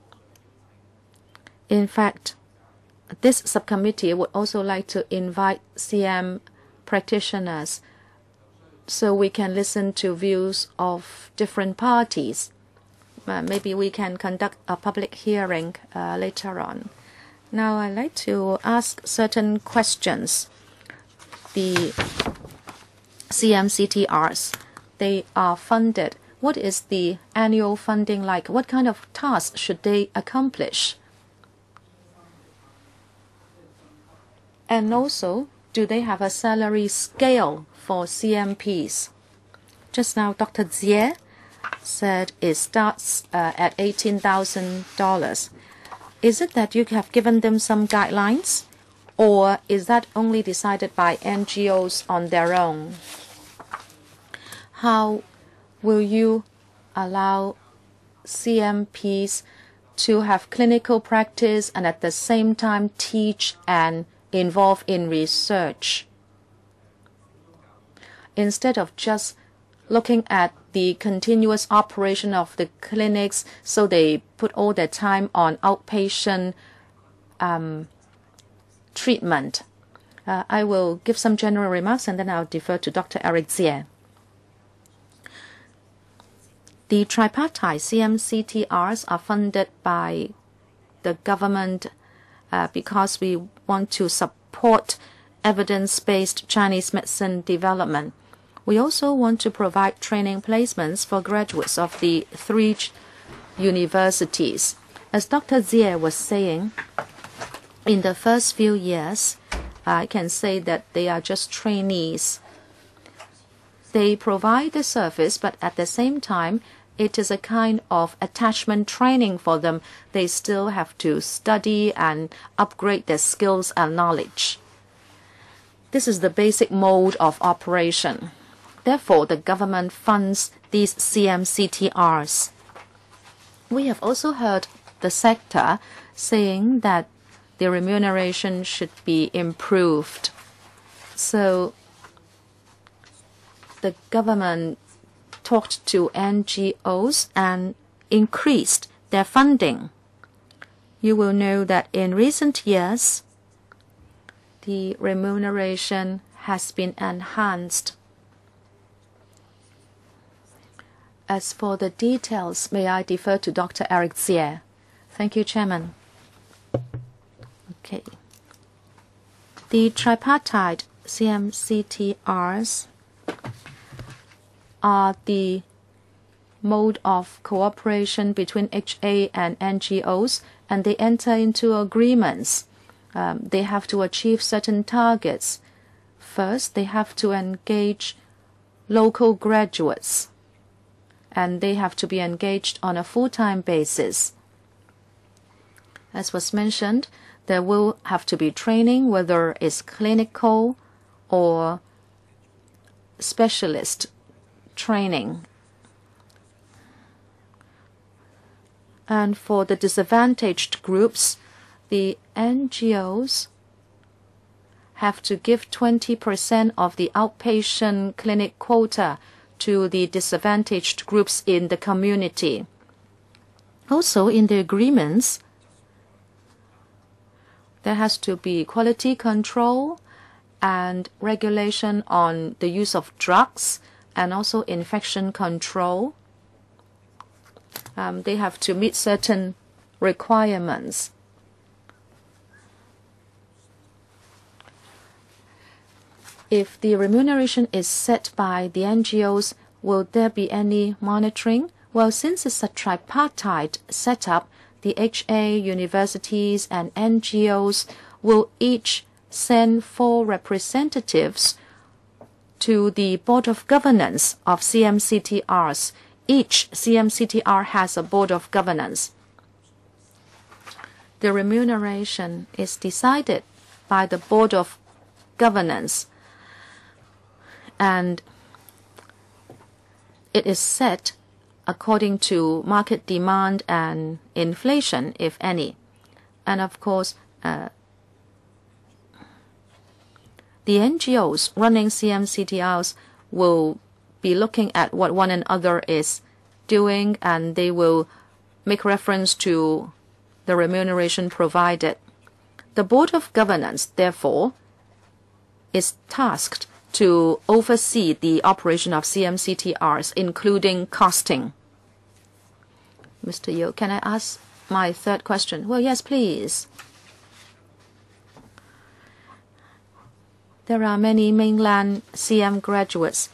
In fact, this subcommittee would also like to invite C M practitioners so we can listen to views of different parties. Uh, maybe we can conduct a public hearing uh, later on. Now I'd like to ask certain questions. The C M C T Rs, they are funded. What is the annual funding like? What kind of tasks should they accomplish? And also, do they have a salary scale for C M Ps? Just now, Doctor Jie said it starts uh, at eighteen thousand dollars. Is it that you have given them some guidelines, or is that only decided by N G Os on their own? How will you allow C M Ps to have clinical practice and at the same time teach and involve in research, instead of just looking at the continuous operation of the clinics, so they put all their time on outpatient um, treatment? Uh, I will give some general remarks and then I'll defer to Doctor Eric Jie. The tripartite C M C T Rs are funded by the government uh, because we want to support evidence-based Chinese medicine development. We also want to provide training placements for graduates of the three universities. As Doctor Jie was saying, in the first few years, I can say that they are just trainees. They provide the service, but at the same time, it is a kind of attachment training for them. They still have to study and upgrade their skills and knowledge. This is the basic mode of operation. Therefore, the government funds these C M C T Rs. We have also heard the sector saying that the remuneration should be improved. So the government talked to N G Os and increased their funding. You will know that in recent years, the remuneration has been enhanced. As for the details, may I defer to Doctor Eric Jie? Thank you, Chairman. Okay. The tripartite C M C T Rs are the mode of cooperation between H A and N G Os, and they enter into agreements. Um, they have to achieve certain targets. First, they have to engage local graduates, and they have to be engaged on a full-time basis. As was mentioned, there will have to be training, whether it's clinical or specialist training. And for the disadvantaged groups, the N G Os have to give twenty percent of the outpatient clinic quota to the disadvantaged groups in the community. Also, in the agreements, there has to be quality control and regulation on the use of drugs and also infection control. Um, they have to meet certain requirements. If the remuneration is set by the N G Os, will there be any monitoring? Well, since it's a tripartite setup, the H A, universities, and N G Os will each send four representatives to the Board of Governance of C M C T Rs. Each C M C T R has a Board of Governance. The remuneration is decided by the Board of Governance, and it is set according to market demand and inflation, if any. And of course, uh, the N G Os running C M C T Rs will be looking at what one another is doing, and they will make reference to the remuneration provided. The Board of Governance, therefore, is tasked to oversee the operation of C M C T Rs, including costing. Mister Yu, can I ask my third question? Well, yes, please. There are many mainland C M graduates.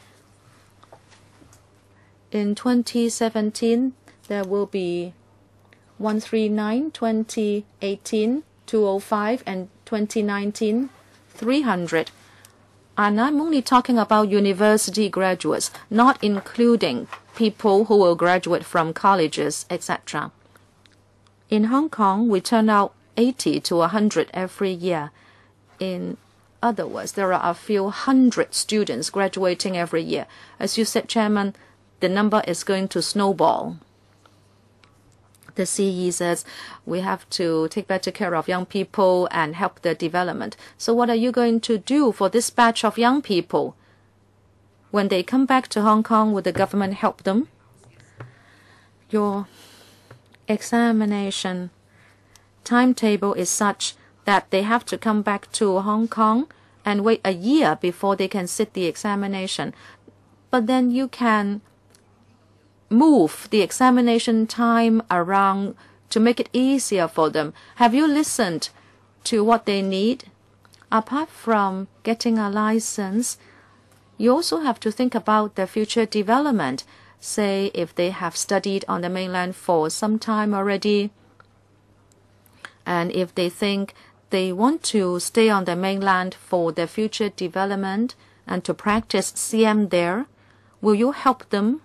In twenty seventeen, there will be one thirty-nine, twenty eighteen, two oh five, and twenty nineteen, three hundred. And I'm only talking about university graduates, not including people who will graduate from colleges, et cetera. In Hong Kong, we turn out eighty to one hundred every year. In other words, there are a few hundred students graduating every year. As you said, Chairman, the number is going to snowball. The C E says we have to take better care of young people and help their development. So what are you going to do for this batch of young people? When they come back to Hong Kong, will the government help them? Your examination timetable is such that they have to come back to Hong Kong and wait a year before they can sit the examination. But then you can move the examination time around to make it easier for them. Have you listened to what they need? Apart from getting a license, you also have to think about their future development. Say if they have studied on the mainland for some time already, and if they think they want to stay on the mainland for their future development and to practice C M there, will you help them?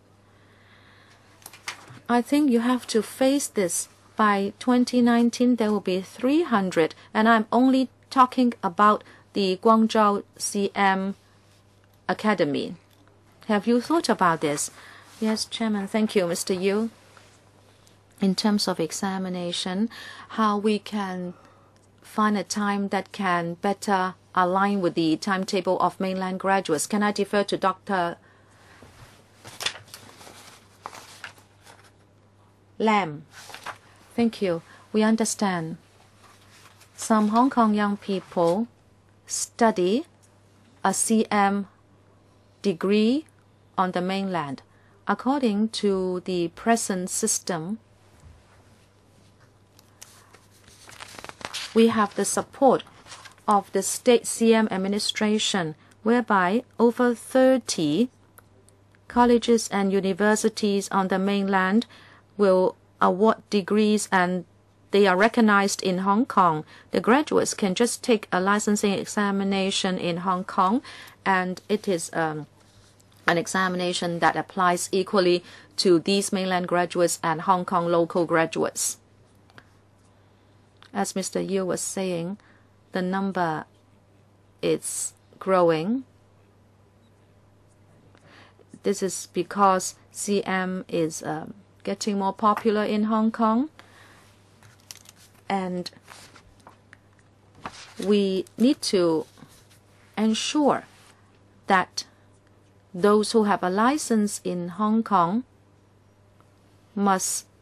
I think you have to face this. By twenty nineteen, there will be three hundred, and I'm only talking about the Guangzhou C M Academy. Have you thought about this? Yes, Chairman. Thank you, Mister Yu. In terms of examination, how we can find a time that can better align with the timetable of mainland graduates. Can I defer to Doctor Lam? Thank you. We understand some Hong Kong young people study a C M degree on the mainland. According to the present system, we have the support of the state C M administration, whereby over thirty colleges and universities on the mainland will award degrees, and they are recognized in Hong Kong. The graduates can just take a licensing examination in Hong Kong, and it is um, an examination that applies equally to these mainland graduates and Hong Kong local graduates. As Mister Yu was saying, the number is growing. This is because C M is um, getting more popular in Hong Kong, and we need to ensure that those who have a license in Hong Kong must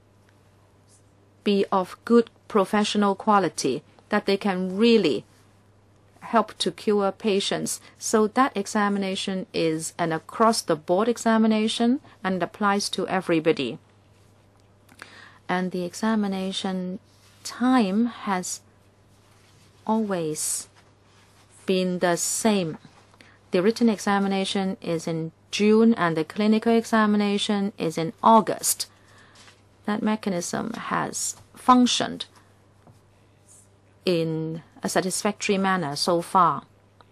be of good professional quality, that they can really help to cure patients. So that examination is an across-the-board examination and applies to everybody. And the examination time has always been the same. The written examination is in June and the clinical examination is in August. That mechanism has functioned in a satisfactory manner so far.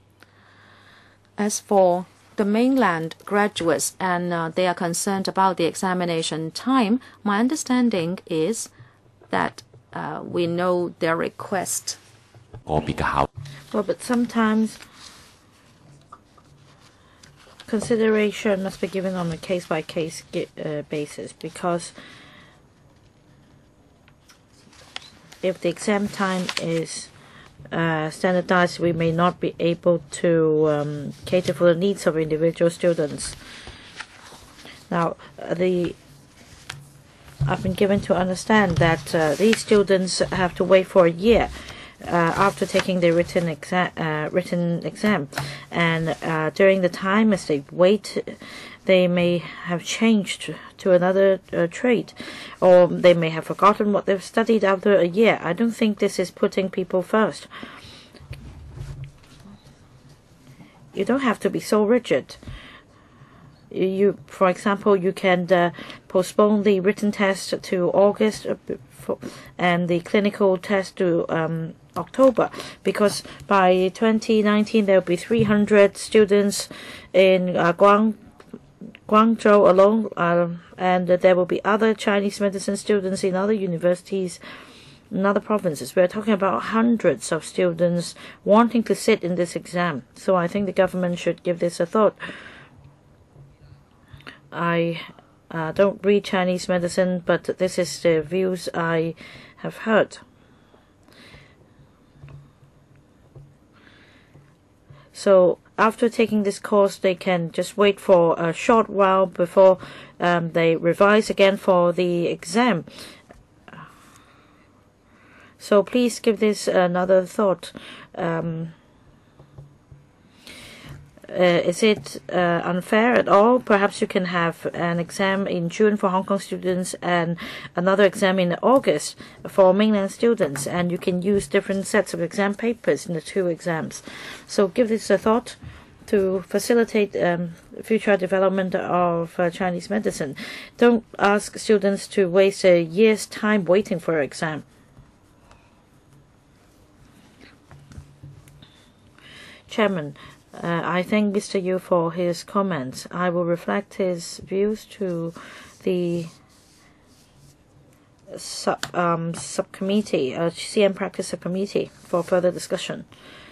As for the mainland graduates, and uh, they are concerned about the examination time, my understanding is that uh, we know their request. Well, but sometimes consideration must be given on a case-by-case uh, basis, because if the exam time is uh, standardized, we may not be able to um, cater for the needs of individual students. Now, the I've been given to understand that uh, these students have to wait for a year uh, after taking the written exam, uh, written exam, and uh, during the time as they wait, they may have changed to another uh, trade, or they may have forgotten what they've studied after a year. I don't think this is putting people first. You don't have to be so rigid. You, for example, you can uh, postpone the written test to August and the clinical test to um, October, because by twenty nineteen there will be three hundred students in uh, Guang, Guangzhou alone, uh, and uh, there will be other Chinese medicine students in other universities in other provinces. We're talking about hundreds of students wanting to sit in this exam, so I think the government should give this a thought. I uh, don't read Chinese medicine, but this is the views I have heard. So after taking this course, they can just wait for a short while before um, they revise again for the exam. So please give this another thought. Um, Uh, is it uh, unfair at all? Perhaps you can have an exam in June for Hong Kong students and another exam in August for mainland students, and you can use different sets of exam papers in the two exams. So give this a thought to facilitate um, future development of uh, Chinese medicine. Don't ask students to waste a year's time waiting for an exam. Chairman, Uh, I thank Mister Yu for his comments. I will reflect his views to the sub, um, subcommittee, uh, C M Practice Subcommittee, for further discussion.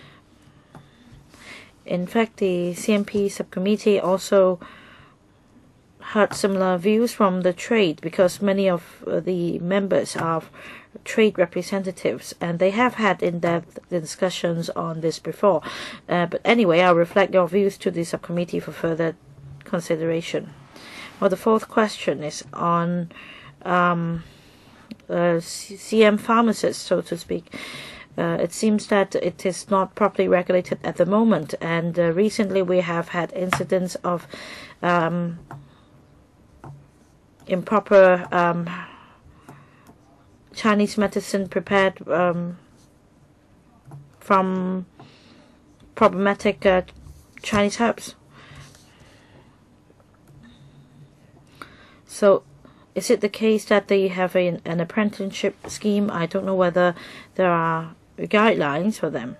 In fact, the C M P Subcommittee also heard similar views from the trade, because many of uh, the members are trade representatives, and they have had in-depth discussions on this before. Uh, but anyway, I'll reflect your views to the subcommittee for further consideration. Well, the fourth question is on um, uh, C M pharmacists, so to speak. Uh, it seems that it is not properly regulated at the moment, and uh, recently we have had incidents of um, improper um, Chinese medicine prepared um, from problematic uh, Chinese herbs. So is it the case that they have a, an apprenticeship scheme? I don't know whether there are guidelines for them.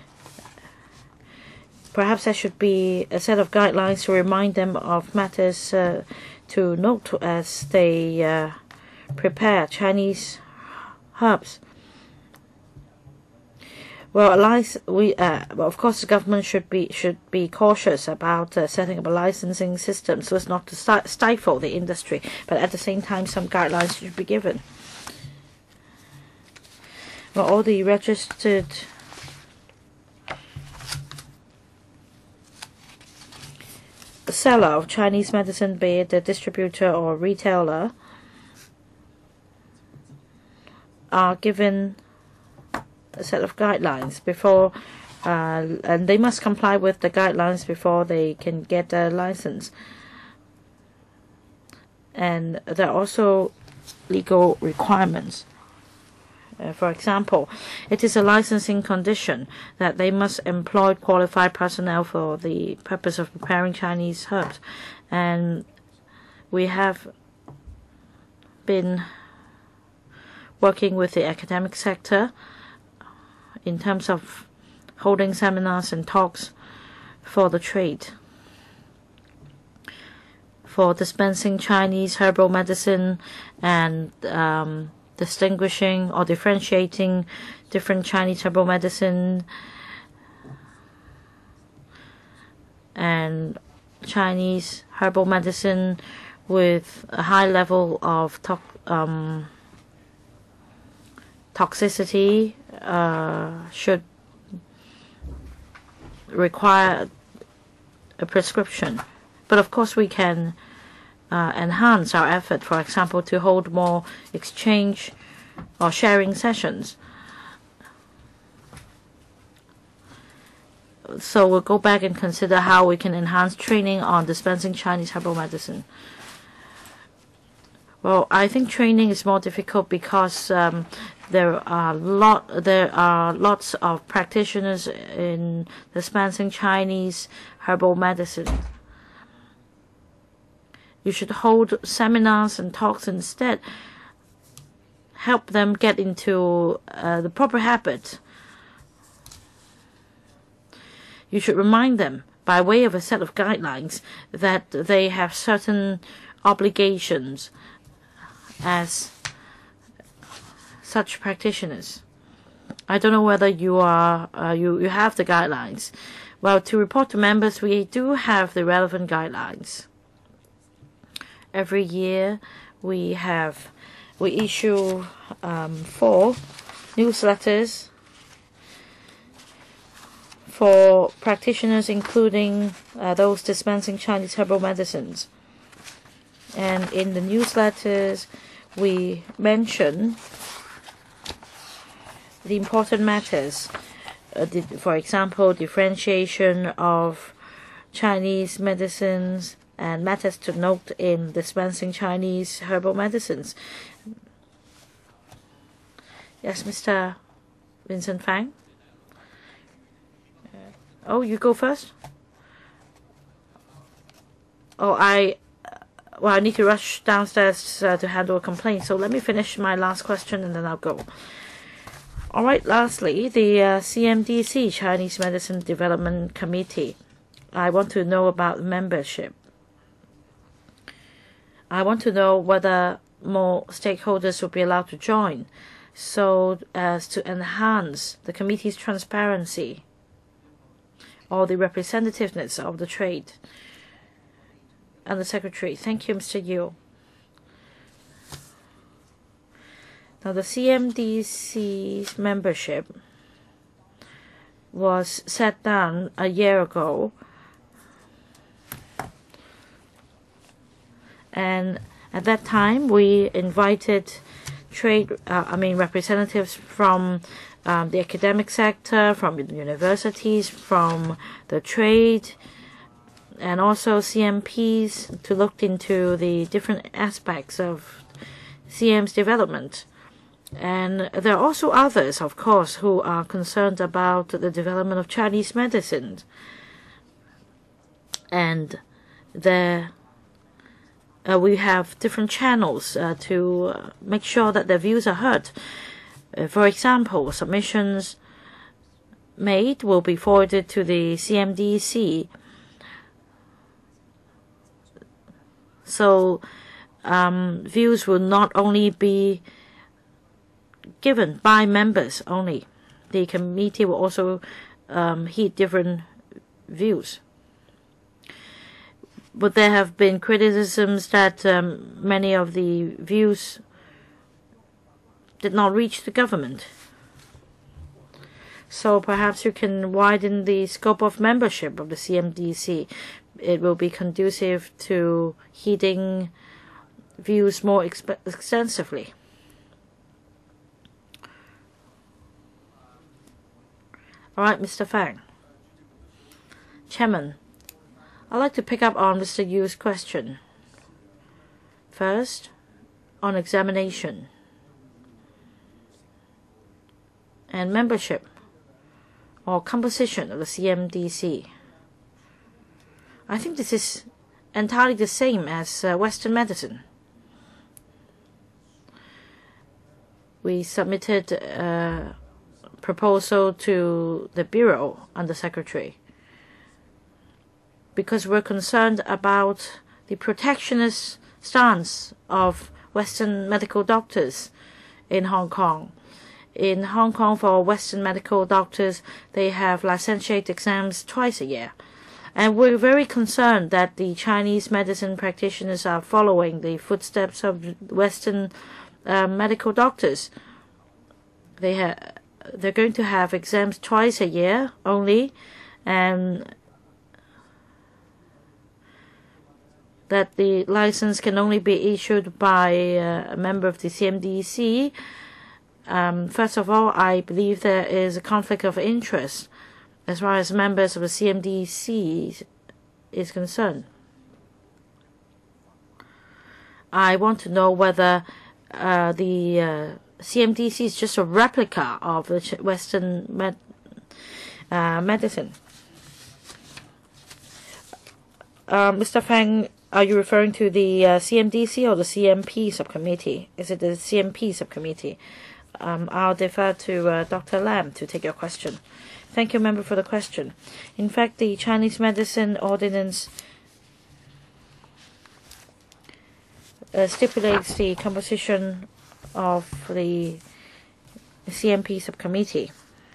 Perhaps there should be a set of guidelines to remind them of matters uh, to note as they uh, prepare Chinese herbs. Well, we uh, well, of course, the government should be should be cautious about uh, setting up a licensing system so as not to st stifle the industry. But at the same time, some guidelines should be given. Well, all the registered seller of Chinese medicine, be it a distributor or retailer, are given a set of guidelines before, uh, and they must comply with the guidelines before they can get a license. And there are also legal requirements. Uh, for example, it is a licensing condition that they must employ qualified personnel for the purpose of preparing Chinese herbs. And we have been working with the academic sector in terms of holding seminars and talks for the trade, for dispensing Chinese herbal medicine and um, distinguishing or differentiating different Chinese herbal medicine and Chinese herbal medicine with a high level of to um, toxicity uh, should require a prescription. But of course we can uh, enhance our effort, for example, to hold more exchange or sharing sessions. So we'll go back and consider how we can enhance training on dispensing Chinese herbal medicine. Well, I think training is more difficult because um, there are lot there are lots of practitioners in dispensing Chinese herbal medicine. You should hold seminars and talks instead. Help them get into uh, the proper habit. You should remind them by way of a set of guidelines that they have certain obligations as such practitioners. I don't know whether you are uh, you you have the guidelines. Well, to report to members, we do have the relevant guidelines. Every year, we have we issue um, four newsletters for practitioners, including uh, those dispensing Chinese herbal medicines. And in the newsletters, we mention the important matters, uh, for example, differentiation of Chinese medicines and matters to note in dispensing Chinese herbal medicines. Yes, Mister Vincent Fang? Oh, you go first? Oh, I... Well, I need to rush downstairs uh, to handle a complaint, so let me finish my last question and then I'll go. All right, lastly, the uh, C M D C, Chinese Medicine Development Committee. I want to know about membership. I want to know whether more stakeholders will be allowed to join so as to enhance the committee's transparency or the representativeness of the trade. And the Secretary. Thank you, Mister Yu. Now, the C M D C's membership was set down a year ago, and at that time we invited trade, uh, I mean representatives from um, the academic sector, from the universities, from the trade, and also C M Ps to look into the different aspects of C M's development. And there are also others, of course, who are concerned about the development of Chinese medicine. And there uh, we have different channels uh, to uh, make sure that their views are heard. Uh, for example, submissions made will be forwarded to the C M D C. So um, views will not only be given by members only. The committee will also um, heed different views. But there have been criticisms that um, many of the views did not reach the government. So perhaps you can widen the scope of membership of the C M D C. It will be conducive to heeding views more exp extensively. All right, Mister Fang. Chairman, I'd like to pick up on Mister Yu's question. First, on examination and membership or composition of the C M D C. I think this is entirely the same as uh, Western medicine. We submitted a proposal to the Bureau under Secretary because we're concerned about the protectionist stance of Western medical doctors in Hong Kong. In Hong Kong, for Western medical doctors, they have licentiate exams twice a year. And we're very concerned that the Chinese medicine practitioners are following the footsteps of Western uh, medical doctors. They ha they're going to have exams twice a year only, and that the license can only be issued by uh, a member of the C M D C. Um, first of all, I believe there is a conflict of interest as far as members of the C M D C is concerned. I want to know whether uh, the uh, C M D C is just a replica of the Western med uh, medicine. Uh, Mister Fang, are you referring to the uh, C M D C or the C M P subcommittee? Is it the C M P subcommittee? Um, I'll defer to uh, Doctor Lam to take your question. Thank you, member, for the question. In fact, the Chinese medicine ordinance uh, stipulates the composition of the C M P subcommittee.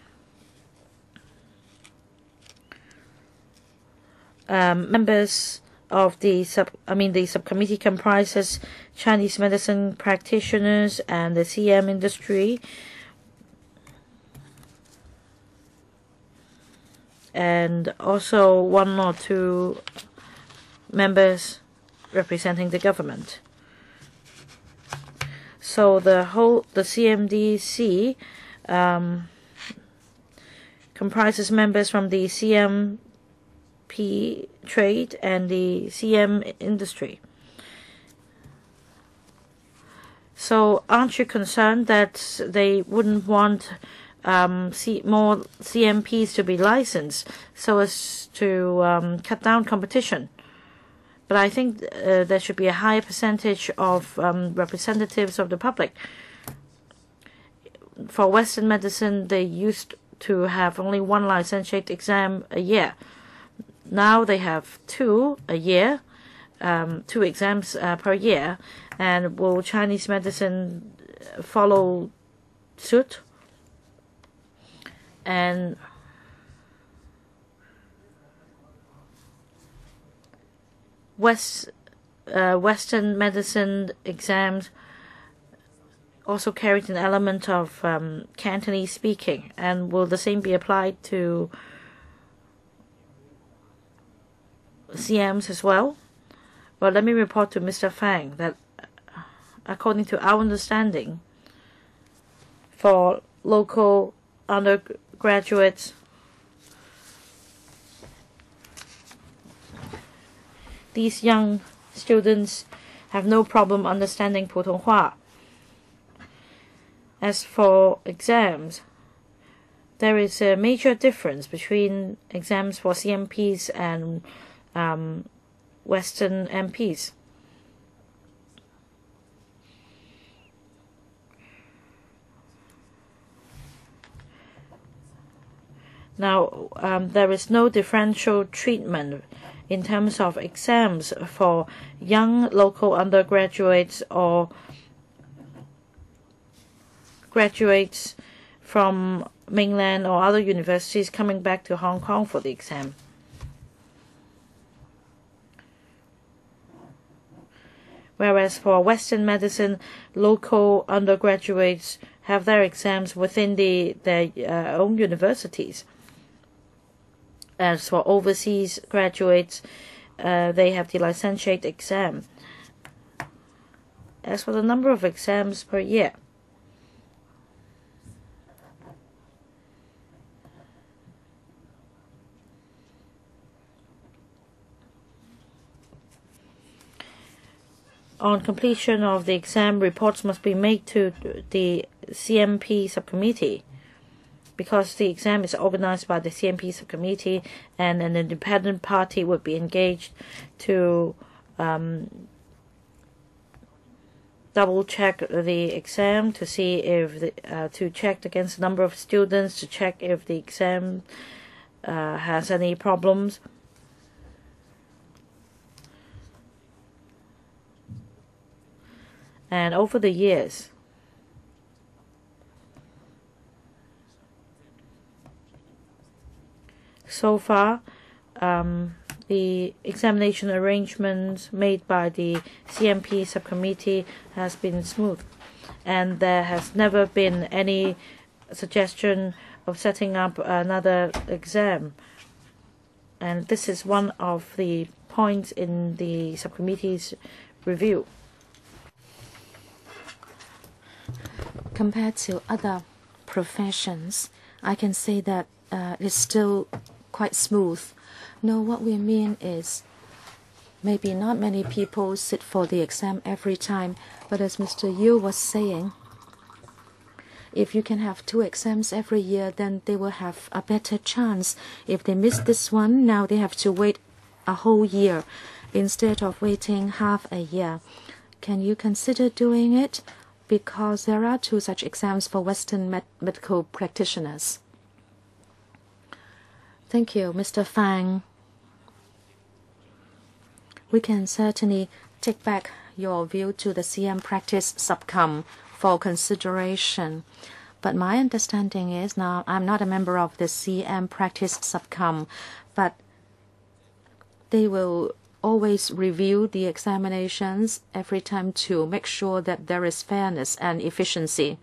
Um, members of the sub, I mean, the subcommittee comprises Chinese medicine practitioners and the C M industry, and also one or two members representing the government. So the whole the C M D C um, comprises members from the C M P trade and the C M industry. So aren't you concerned that they wouldn't want um, C more C M Ps to be licensed so as to um, cut down competition? But I think uh, there should be a higher percentage of um, representatives of the public. For Western medicine, they used to have only one licentiate exam a year. Now they have two a year, um, two exams uh, per year. And will Chinese medicine follow suit? And West, uh, Western medicine exams also carried an element of um, Cantonese speaking, and will the same be applied to C Ms as well? Well, let me report to Mister Fang that according to our understanding, for local undergraduates, these young students have no problem understanding 普通话. As for exams, there is a major difference between exams for C M Ps and um, Western M Ps. Now, um, there is no differential treatment in terms of exams for young local undergraduates or graduates from mainland or other universities coming back to Hong Kong for the exam. Whereas for Western medicine, local undergraduates have their exams within the, their uh, own universities. As for overseas graduates, uh, they have the licentiate exam. As for the number of exams per year, on completion of the exam, reports must be made to the C M P Subcommittee, because the exam is organized by the C M P Subcommittee, and an independent party would be engaged to um, double check the exam, to see if the, uh, to check against the number of students, to check if the exam uh, has any problems. And over the years, so far, um, the examination arrangements made by the C M P Subcommittee has been smooth, and there has never been any suggestion of setting up another exam. And this is one of the points in the subcommittee's review. Compared to other professions, I can say that uh, it's still quite smooth. No, what we mean is maybe not many people sit for the exam every time, but as Mister Yu was saying, if you can have two exams every year, then they will have a better chance. If they miss this one, now they have to wait a whole year instead of waiting half a year. Can you consider doing it? Because there are two such exams for Western med medical practitioners. Thank you, Mister Fang. We can certainly take back your view to the C M Practice Subcom for consideration. But my understanding is, now I'm not a member of the C M Practice Subcom, but they will always review the examinations every time to make sure that there is fairness and efficiency.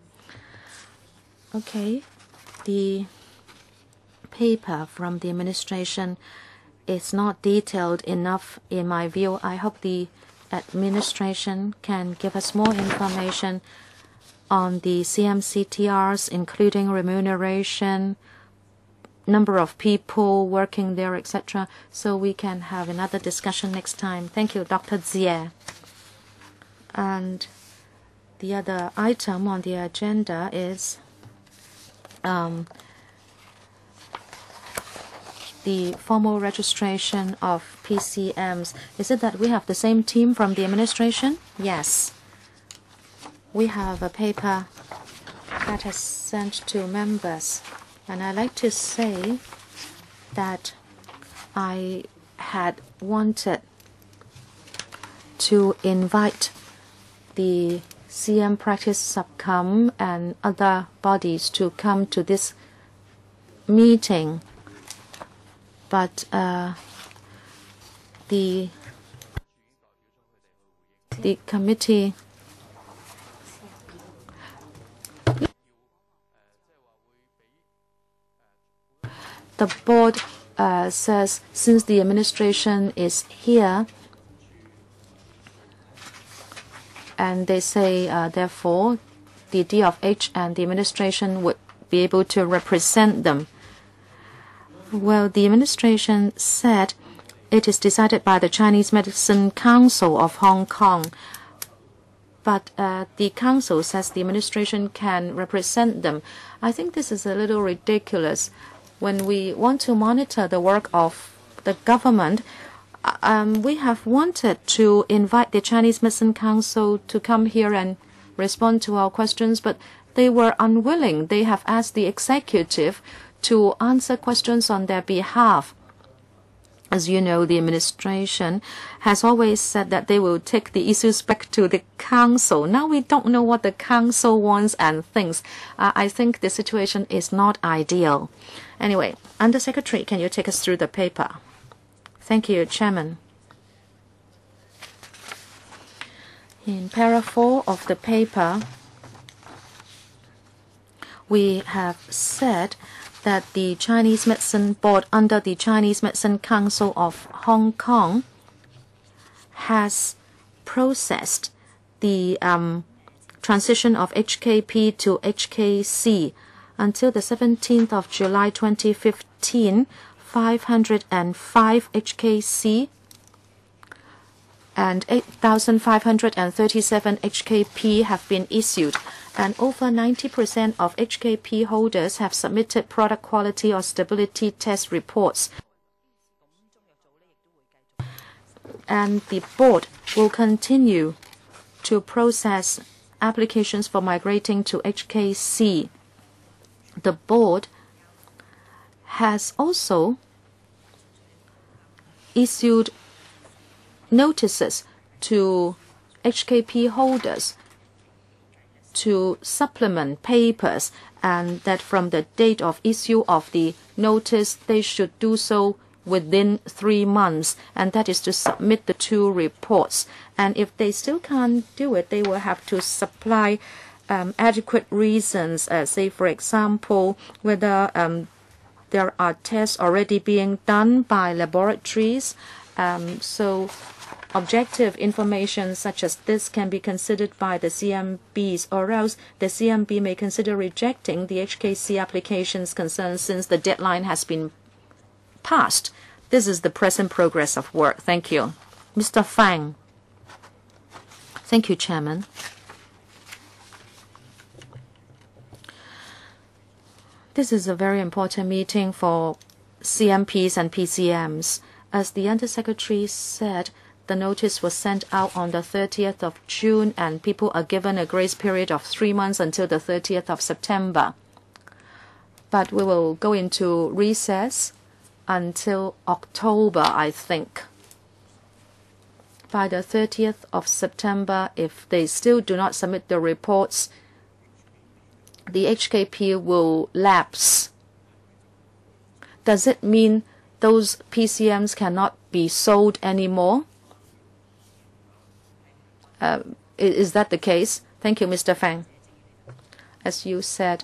Okay, the paper from the administration is not detailed enough in my view. I hope the administration can give us more information on the C M C T Rs, including remuneration, number of people working there, et cetera, so we can have another discussion next time. Thank you, Doctor Jie. And the other item on the agenda is um, the formal registration of P C Ms. Is it that we have the same team from the administration? Yes. We have a paper that is sent to members. And I'd like to say that I had wanted to invite the C M Practice Subcom and other bodies to come to this meeting. But uh, the, the committee The board uh, says since the administration is here, and they say uh, therefore the D of H and the administration would be able to represent them. Well, the administration said it is decided by the Chinese Medicine Council of Hong Kong. But uh, the council says the administration can represent them. I think this is a little ridiculous. When we want to monitor the work of the government, um, we have wanted to invite the Chinese Medicine Council to come here and respond to our questions, but they were unwilling. They have asked the executive to answer questions on their behalf. As you know, the administration has always said that they will take the issues back to the council. Now we don't know what the council wants and thinks. Uh, I think the situation is not ideal. Anyway, Under Secretary, can you take us through the paper? Thank you, Chairman. In para four of the paper, we have said that the Chinese Medicine Board under the Chinese Medicine Council of Hong Kong has processed the um, transition of H K P to H K C. Until the seventeenth of July twenty fifteen, five hundred five H K C and eight thousand five hundred thirty-seven H K P have been issued, and over ninety percent of H K P holders have submitted product quality or stability test reports. And the board will continue to process applications for migrating to H K C. The board has also issued notices to H K P holders to supplement papers, and that from the date of issue of the notice, they should do so within three months, and that is to submit the two reports. And if they still can't do it, they will have to supply um, adequate reasons, uh, say, for example, whether um, there are tests already being done by laboratories. Um, so objective information such as this can be considered by the C M Bs, or else the C M B may consider rejecting the H K C applications concerned since the deadline has been passed. This is the present progress of work. Thank you. Mister Fang. Thank you, Chairman. This is a very important meeting for C M Ps and P C Ms. As the Undersecretary said, the notice was sent out on the thirtieth of June, and people are given a grace period of three months until the thirtieth of September. But we will go into recess until October, I think. By the thirtieth of September, if they still do not submit the reports, the H K P will lapse. Does it mean those P C Ms cannot be sold anymore? Uh, is that the case? Thank you, Mister Fang. As you said,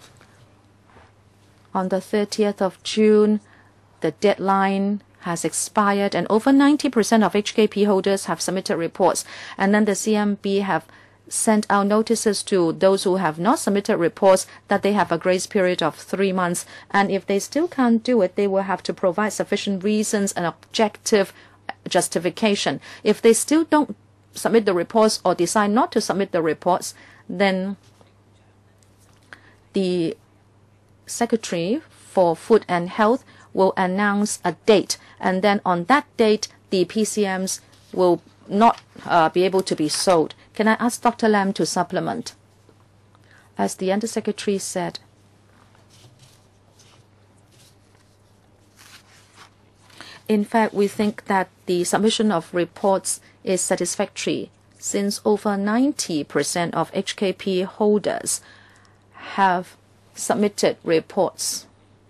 on the thirtieth of June, the deadline has expired, and over ninety percent of H K P holders have submitted reports. And then the C M B have sent out notices to those who have not submitted reports that they have a grace period of three months. And if they still can't do it, they will have to provide sufficient reasons and objective justification. If they still don't submit the reports or decide not to submit the reports, then the Secretary for Food and Health will announce a date, and then on that date, the P C Ms will not uh, be able to be sold. Can I ask Doctor Lam to supplement? As the Undersecretary said, in fact, we think that the submission of reports is satisfactory, since over ninety percent of H K P holders have submitted reports.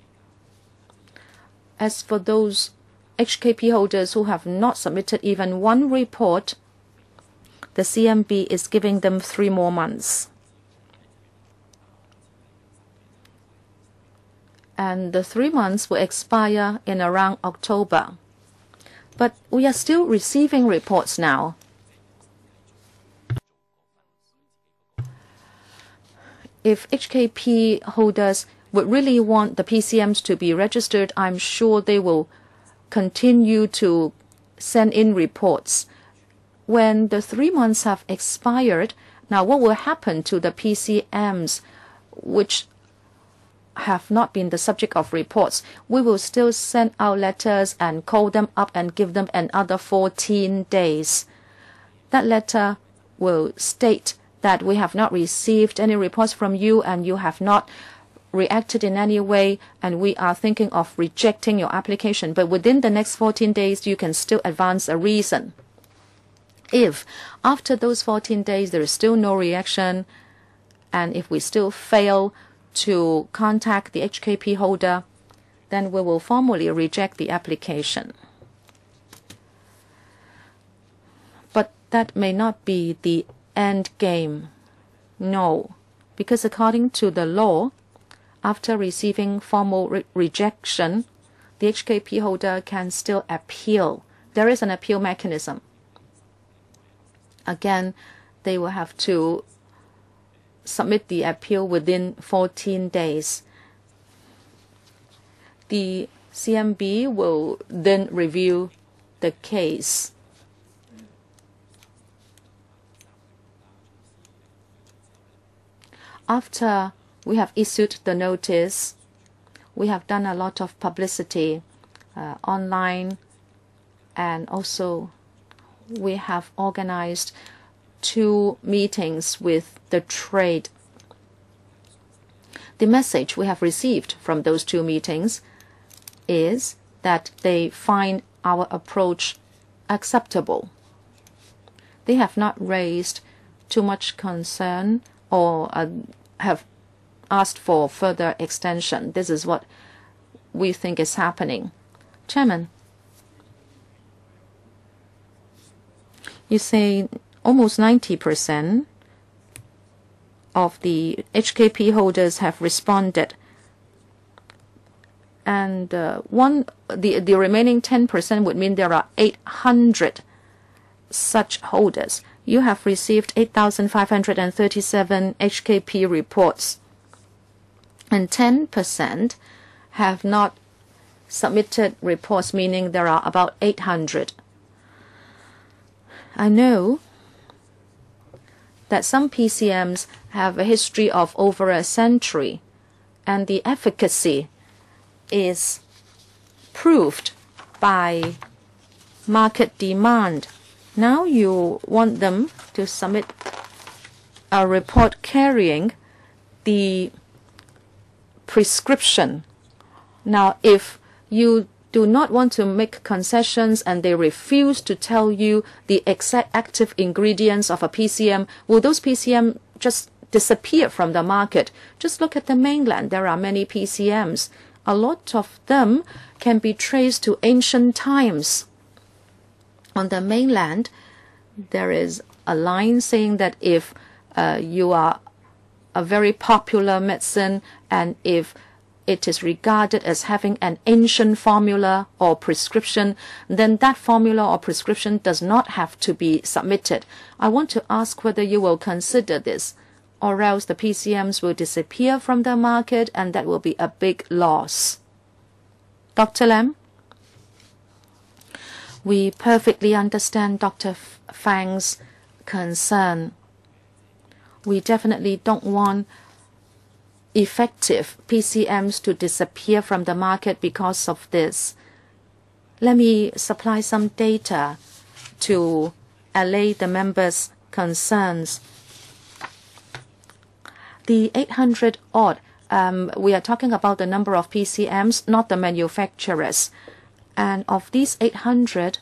As for those H K P holders who have not submitted even one report, the C M B is giving them three more months. And the three months will expire in around October. But we are still receiving reports now. If H K P holders would really want the P C Ms to be registered, I'm sure they will continue to send in reports. When the three months have expired, now what will happen to the P C Ms which have not been the subject of reports? We will still send out letters and call them up and give them another fourteen days. That letter will state that we have not received any reports from you and you have not reacted in any way, and we are thinking of rejecting your application. But within the next fourteen days, you can still advance a reason. If after those fourteen days there is still no reaction, and if we still fail to contact the H K P holder, then we will formally reject the application. But that may not be the end game. No, because according to the law, after receiving formal re rejection, the H K P holder can still appeal. There is an appeal mechanism. Again, they will have to submit the appeal within fourteen days. The C M B will then review the case. After we have issued the notice, we have done a lot of publicity uh, online, and also we have organized two meetings with the trade. The message we have received from those two meetings is that they find our approach acceptable. They have not raised too much concern or uh, have asked for further extension. This is what we think is happening. Chairman, you say almost ninety percent of the H K P holders have responded, and uh, one the the remaining ten percent would mean there are eight hundred such holders. You have received eight thousand five hundred thirty-seven H K P reports, and ten percent have not submitted reports, meaning there are about eight hundred. I know that some P C Ms have a history of over a century, and the efficacy is proved by market demand. Now you want them to submit a report carrying the prescription. Now, if you do not want to make concessions and they refuse to tell you the exact active ingredients of a P C M, will those P C M just disappear from the market? Just look at the mainland. There are many P C Ms. A lot of them can be traced to ancient times. On the mainland, there is a line saying that if uh, you are a very popular medicine and if it is regarded as having an ancient formula or prescription, then that formula or prescription does not have to be submitted. I want to ask whether you will consider this, or else the P C Ms will disappear from the market, and that will be a big loss. Doctor Lam? We perfectly understand Doctor Fang's concern. We definitely don't want effective P C Ms to disappear from the market because of this. Let me supply some data to allay the members' concerns. The eight hundred odd, um, we are talking about the number of P C Ms, not the manufacturers. And of these eight hundred,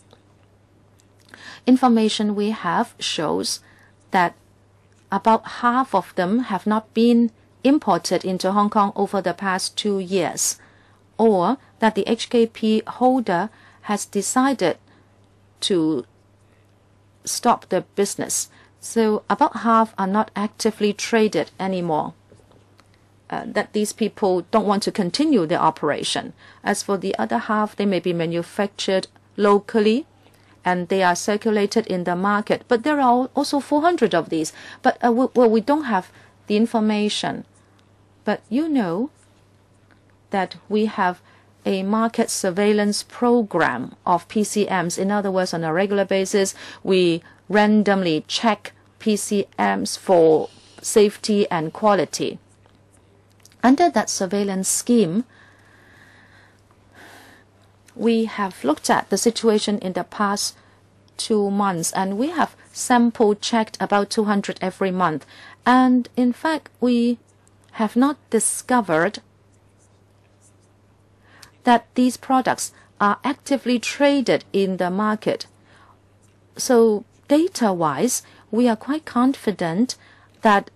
information we have shows that about half of them have not been imported into Hong Kong over the past two years, or that the H K P holder has decided to stop the business. So about half are not actively traded anymore. Uh, that these people don't want to continue their operation. As for the other half, they may be manufactured locally and they are circulated in the market. But there are also four hundred of these. But uh, we, well, we don't have the information. But you know that we have a market surveillance program of P C Ms. In other words, on a regular basis, we randomly check P C Ms for safety and quality. Under that surveillance scheme, we have looked at the situation in the past two months, and we have sample checked about two hundred every month. And in fact, we have not discovered that these products are actively traded in the market. So data-wise, we are quite confident that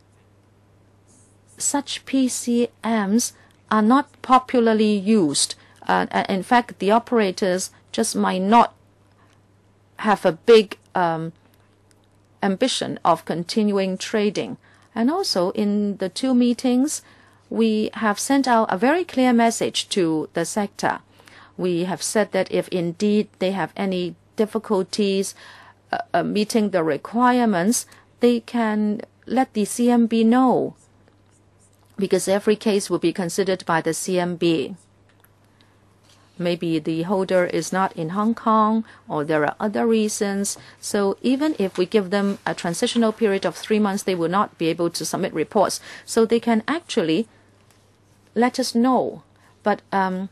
such P C Ms are not popularly used. Uh, in fact, the operators just might not have a big um, ambition of continuing trading. And also in the two meetings, we have sent out a very clear message to the sector. We have said that if indeed they have any difficulties uh, uh, meeting the requirements, they can let the C M B know, because every case will be considered by the C M B. Maybe the holder is not in Hong Kong, or there are other reasons. So even if we give them a transitional period of three months, they will not be able to submit reports. So they can actually let us know. But um,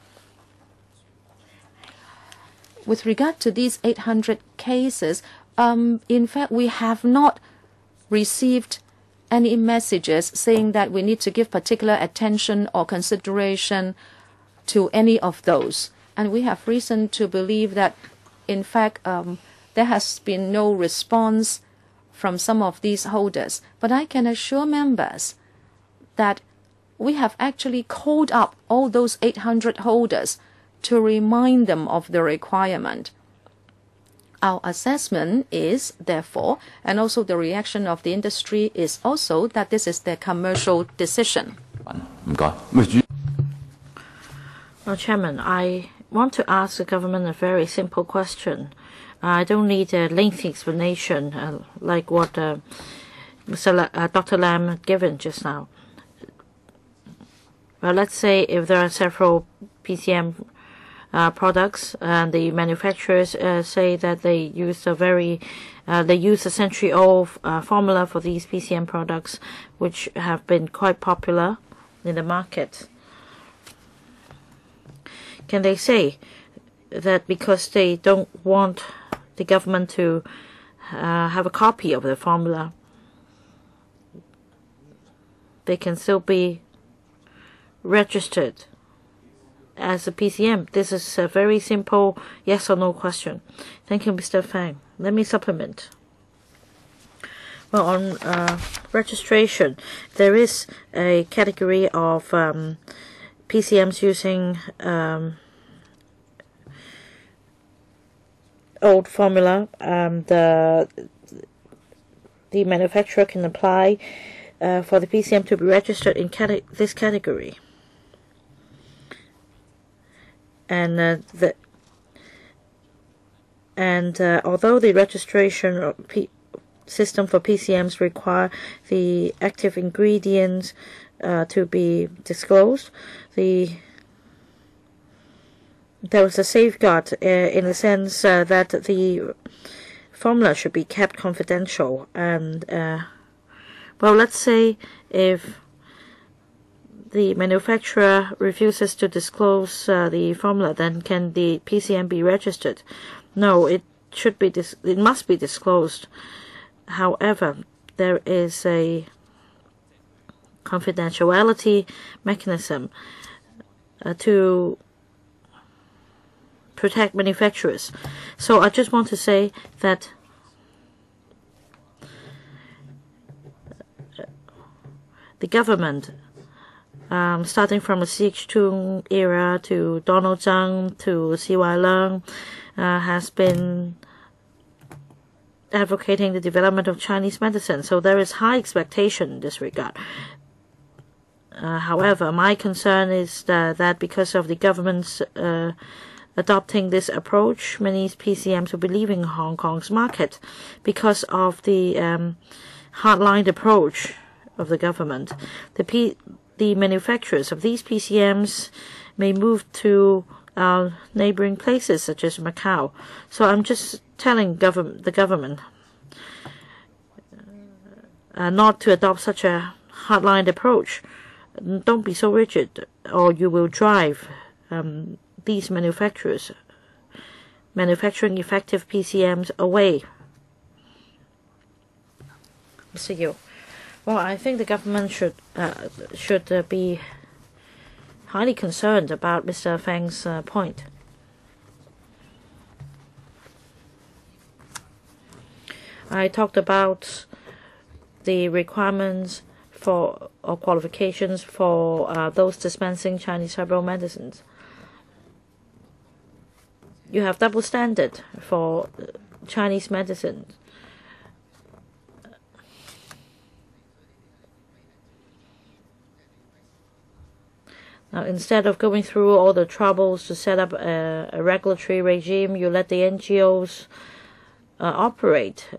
with regard to these eight hundred cases, um, in fact, we have not received any messages saying that we need to give particular attention or consideration to any of those. And we have reason to believe that, in fact, um, there has been no response from some of these holders. But I can assure members that we have actually called up all those eight hundred holders to remind them of the requirement. Our assessment is, therefore, and also the reaction of the industry is also, that this is their commercial decision. Well, Chairman, I want to ask the government a very simple question. I don't need a lengthy explanation uh, like what uh, Mister La uh, Doctor Lam had given just now. Well, let's say if there are several P C M uh, products and the manufacturers uh, say that they use a very uh, they use a century-old uh, formula for these P C M products, which have been quite popular in the market. Can they say that because they don't want the government to uh, have a copy of the formula, they can still be registered as a P C M? This is a very simple yes or no question. Thank you, Mister Fang. Let me supplement. Well, on uh, registration, there is a category of um, P C Ms using um, old formula. Um, the the manufacturer can apply uh, for the P C M to be registered in cate this category, and uh, the and uh, although the registration P system for P C Ms require the active ingredients uh, to be disclosed, the there was a safeguard uh, in the sense uh, that the formula should be kept confidential. And uh, well, let's say if the manufacturer refuses to disclose uh, the formula, then can the P C M be registered? No, it should be dis it must be disclosed. However, there is a confidentiality mechanism uh, to protect manufacturers. So I just want to say that the government, um, starting from the C H Tung era to Donald Tsang to C Y Leung, uh, has been advocating the development of Chinese medicine. So there is high expectation in this regard. Uh, however, my concern is that, that because of the government's uh, adopting this approach, many P C Ms will be leaving Hong Kong's market because of the um, hardline approach of the government. The, P the manufacturers of these P C Ms may move to uh, neighboring places such as Macau. So I'm just telling government, the government uh, not to adopt such a hardline approach. Don't be so rigid, or you will drive um, these manufacturers, manufacturing effective P C Ms away. Mister Yu, well, I think the government should uh, should uh, be highly concerned about Mister Fang's uh, point. I talked about the requirements for or qualifications for uh, those dispensing Chinese herbal medicines. You have double standard for Chinese medicine. Now, instead of going through all the troubles to set up a, a regulatory regime, you let the N G Os uh, operate.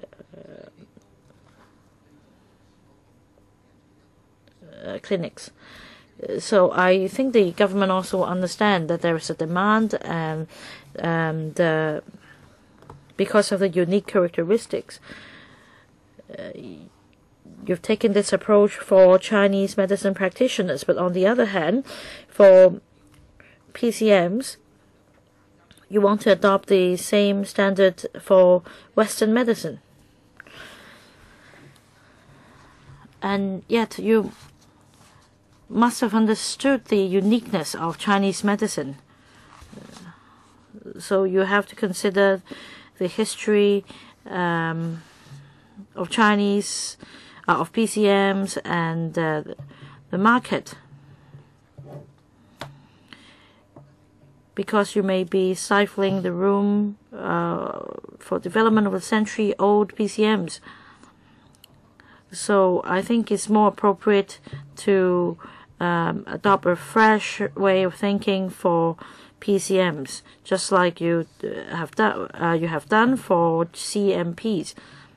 Uh, clinics. So I think the government also understand that there is a demand, and and uh, because of the unique characteristics, uh, you've taken this approach for Chinese medicine practitioners. But on the other hand, for P C Ms, you want to adopt the same standard for Western medicine, and yet you must have understood the uniqueness of Chinese medicine. So you have to consider the history um, of Chinese, uh, of P C Ms, and uh, the market. Because you may be stifling the room uh, for development of a century-old P C Ms. So I think it's more appropriate to Um, adopt a fresh way of thinking for P C Ms, just like you have done. Uh, you have done for C M Ps.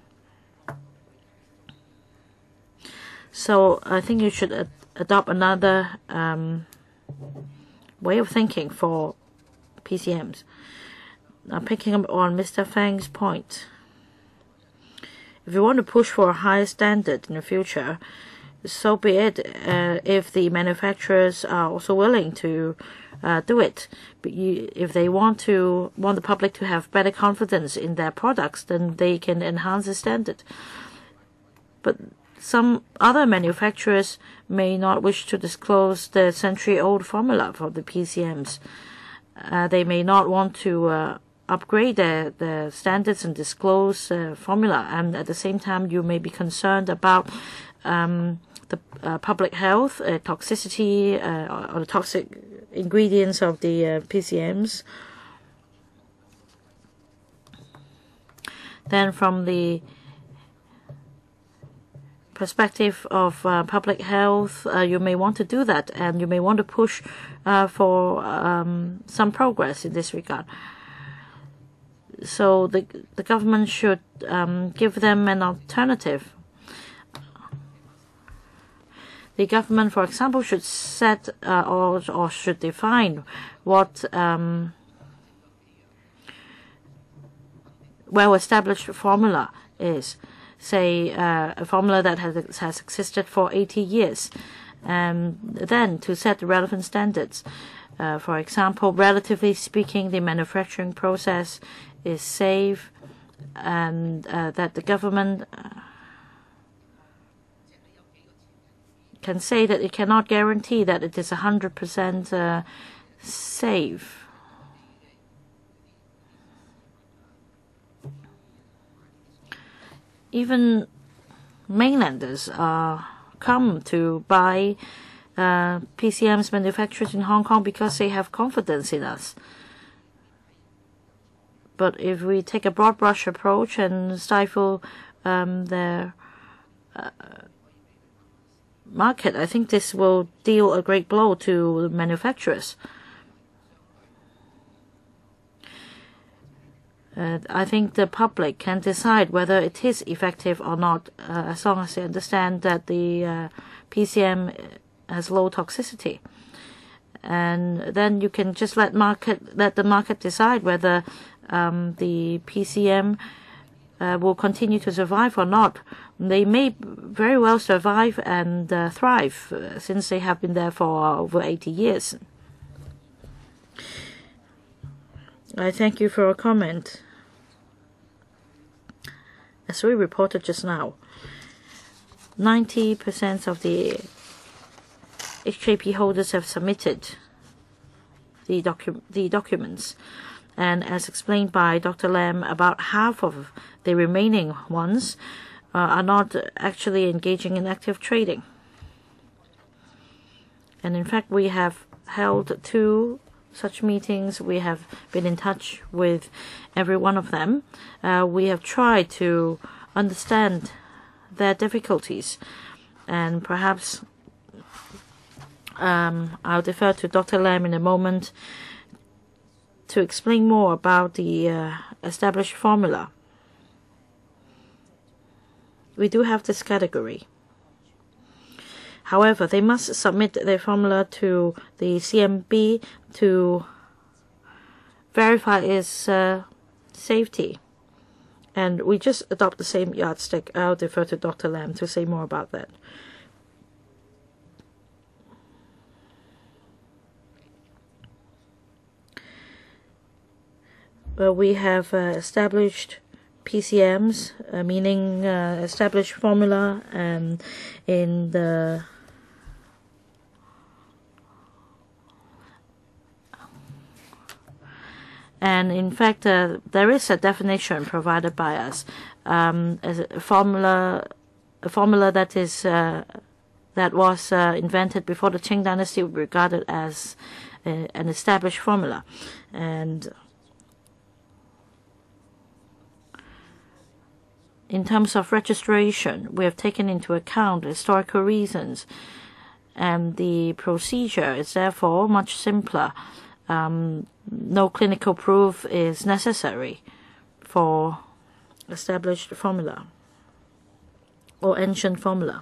So I think you should ad adopt another um, way of thinking for P C Ms. Now, picking up on Mister Fang's point, if you want to push for a higher standard in the future, so be it, uh, if the manufacturers are also willing to uh, do it. But you, if they want to want the public to have better confidence in their products, then they can enhance the standard. But some other manufacturers may not wish to disclose the century-old formula for the P C Ms. Uh, they may not want to uh, upgrade their, their standards and disclose uh, formula. And at the same time, you may be concerned about um, the uh, public health, uh, toxicity, uh, or the toxic ingredients of the uh, P C Ms. Then from the perspective of uh, public health, uh, you may want to do that, and you may want to push uh, for um, some progress in this regard. So the the government should um, give them an alternative. The government, for example, should set uh, or or should define what um, well-established formula is. Say uh, a formula that has has existed for eighty years, and then to set the relevant standards. Uh, for example, relatively speaking, the manufacturing process is safe, and uh, that the government can say that it cannot guarantee that it is one hundred percent uh, safe. Even mainlanders uh, come to buy uh, P C Ms manufactured in Hong Kong because they have confidence in us. But if we take a broad brush approach and stifle um, their uh, market, I think this will deal a great blow to the manufacturers. Uh, I think the public can decide whether it is effective or not, uh, as long as they understand that the uh, P C M has low toxicity. and then you can just let market let the market decide whether um, the P C M uh, will continue to survive or not. They may very well survive and uh, thrive uh, since they have been there for over eighty years. I thank you for a comment. As we reported just now, ninety percent of the H K P holders have submitted the, docu the documents. And as explained by Doctor Lam, about half of the remaining ones uh, are not actually engaging in active trading. And in fact, we have held two such meetings. We have been in touch with every one of them. Uh, we have tried to understand their difficulties, and perhaps um, I'll defer to Doctor Lam in a moment to explain more about the uh, established formula. We do have this category. However, they must submit their formula to the C M B to verify its uh, safety. And we just adopt the same yardstick. I'll defer to Doctor Lam to say more about that. Well, we have uh, established P C Ms, uh, meaning uh, established formula, and in the and in fact uh, there is a definition provided by us um, as a formula, a formula that is uh, that was uh, invented before the Qing Dynasty, regarded as a, an established formula, and in terms of registration, we have taken into account historical reasons, and the procedure is therefore much simpler. Um, no clinical proof is necessary for established formula or ancient formula.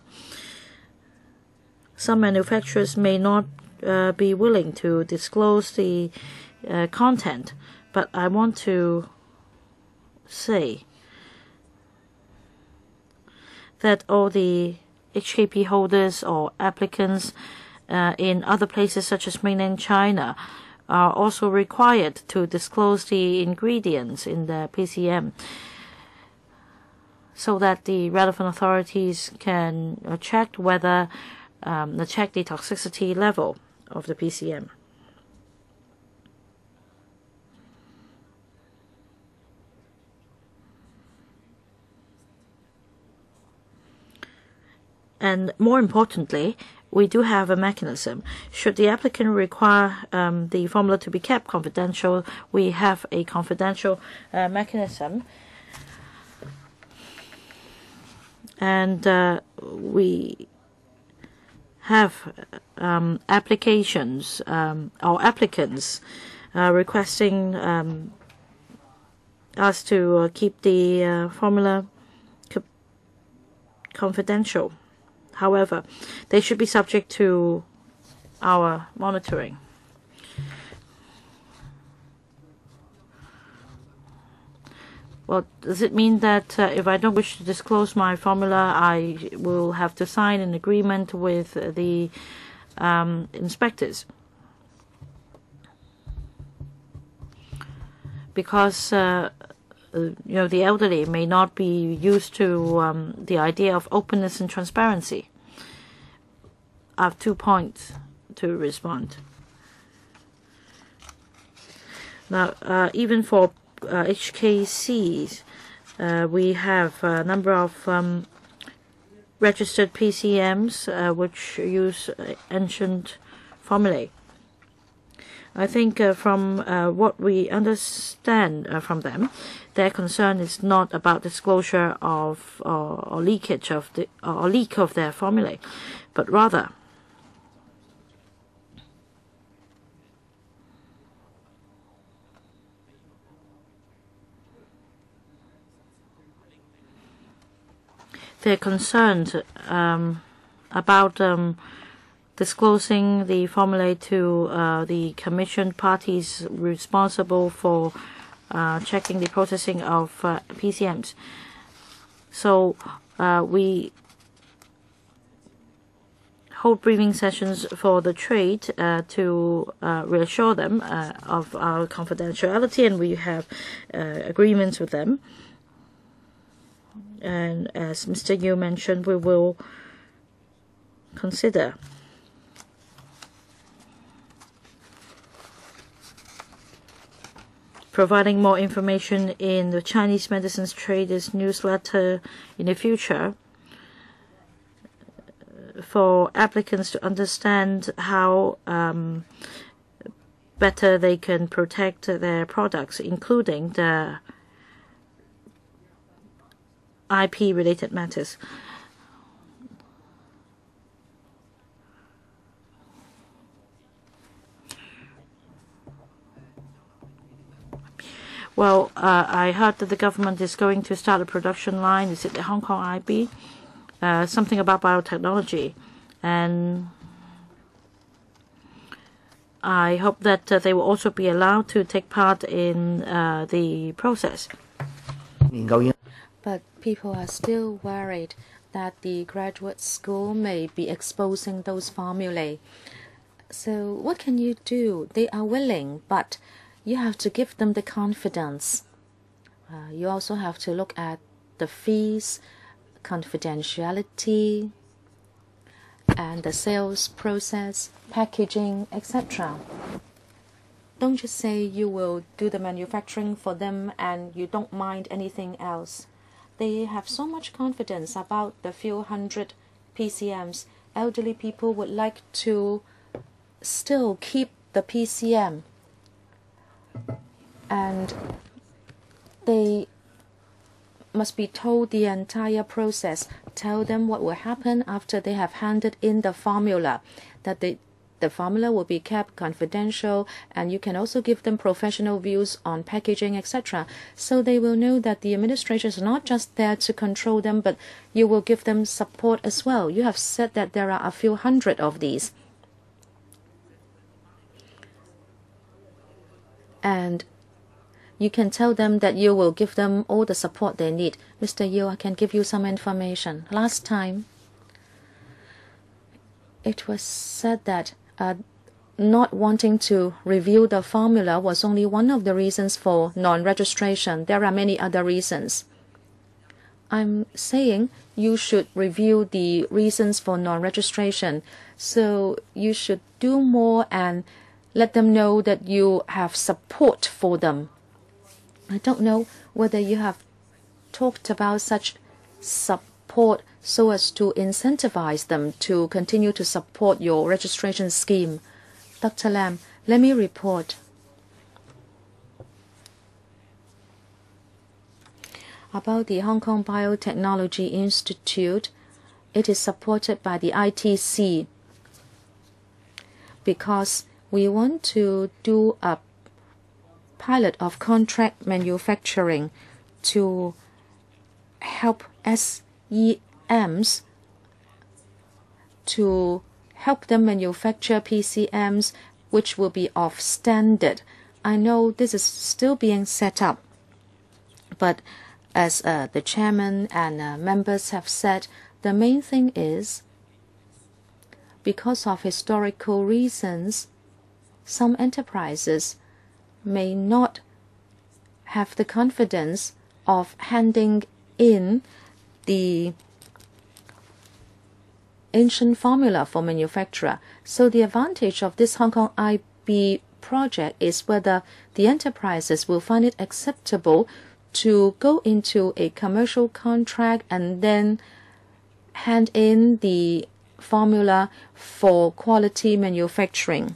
Some manufacturers may not uh, be willing to disclose the uh, content, but I want to say that all the H K P holders or applicants uh, in other places such as mainland China are also required to disclose the ingredients in the P C M so that the relevant authorities can uh, check whether um, check the toxicity level of the P C M. And more importantly, we do have a mechanism. Should the applicant require um, the formula to be kept confidential, we have a confidential uh, mechanism. And uh, we have um, applications um, or applicants uh, requesting um, us to uh, keep the uh, formula confidential. However, they should be subject to our monitoring. Well, does it mean that uh, if I don't wish to disclose my formula, I will have to sign an agreement with the um, inspectors? Because uh, Uh, you know, the elderly may not be used to um, the idea of openness and transparency. I have two points to respond. Now, uh, even for uh, H K Cs, uh, we have a number of um, registered P C Ms uh, which use uh, ancient formulae. I think uh, from uh, what we understand uh, from them, their concern is not about disclosure of or, or leakage of the or leak of their formulae, but rather they're concerned um, about um, disclosing the formulae to uh, the commission parties responsible for uh, checking the processing of uh, P C Ms. So uh, we hold briefing sessions for the trade uh, to uh, reassure them uh, of our confidentiality, and we have uh, agreements with them. And as Mister Yu mentioned, we will consider providing more information in the Chinese Medicines Traders newsletter in the future for applicants to understand how um, better they can protect their products, including the I P-related matters. Well, uh, I heard that the government is going to start a production line. Is it the Hong Kong I B? Uh, something about biotechnology, and I hope that uh, they will also be allowed to take part in uh, the process. But people are still worried that the graduate school may be exposing those formulae. So what can you do? They are willing, but you have to give them the confidence. Uh, you also have to look at the fees, confidentiality, and the sales process, packaging, et cetera. Don't just say you will do the manufacturing for them and you don't mind anything else. They have so much confidence about the few hundred P C Ms. Elderly people would like to still keep the P C M, and they must be told the entire process. Tell them what will happen after they have handed in the formula, that they, the formula will be kept confidential, and you can also give them professional views on packaging, et cetera. So they will know that the administration is not just there to control them, but you will give them support as well. You have said that there are a few hundred of these. And you can tell them that you will give them all the support they need. Mister Yu, I can give you some information. Last time, it was said that uh, not wanting to review the formula was only one of the reasons for non-registration. There are many other reasons. I'm saying you should review the reasons for non-registration. So you should do more and let them know that you have support for them. I don't know whether you have talked about such support so as to incentivize them to continue to support your registration scheme. Doctor Lam, let me report. About the Hong Kong Biotechnology Institute, it is supported by the I T C because we want to do a pilot of contract manufacturing to help S E Ms to help them manufacture P C Ms which will be of standard. I know this is still being set up, but as uh, the chairman and uh, members have said, the main thing is because of historical reasons, some enterprises may not have the confidence of handing in the ancient formula for manufacturer. So the advantage of this Hong Kong I B project is whether the enterprises will find it acceptable to go into a commercial contract and then hand in the formula for quality manufacturing.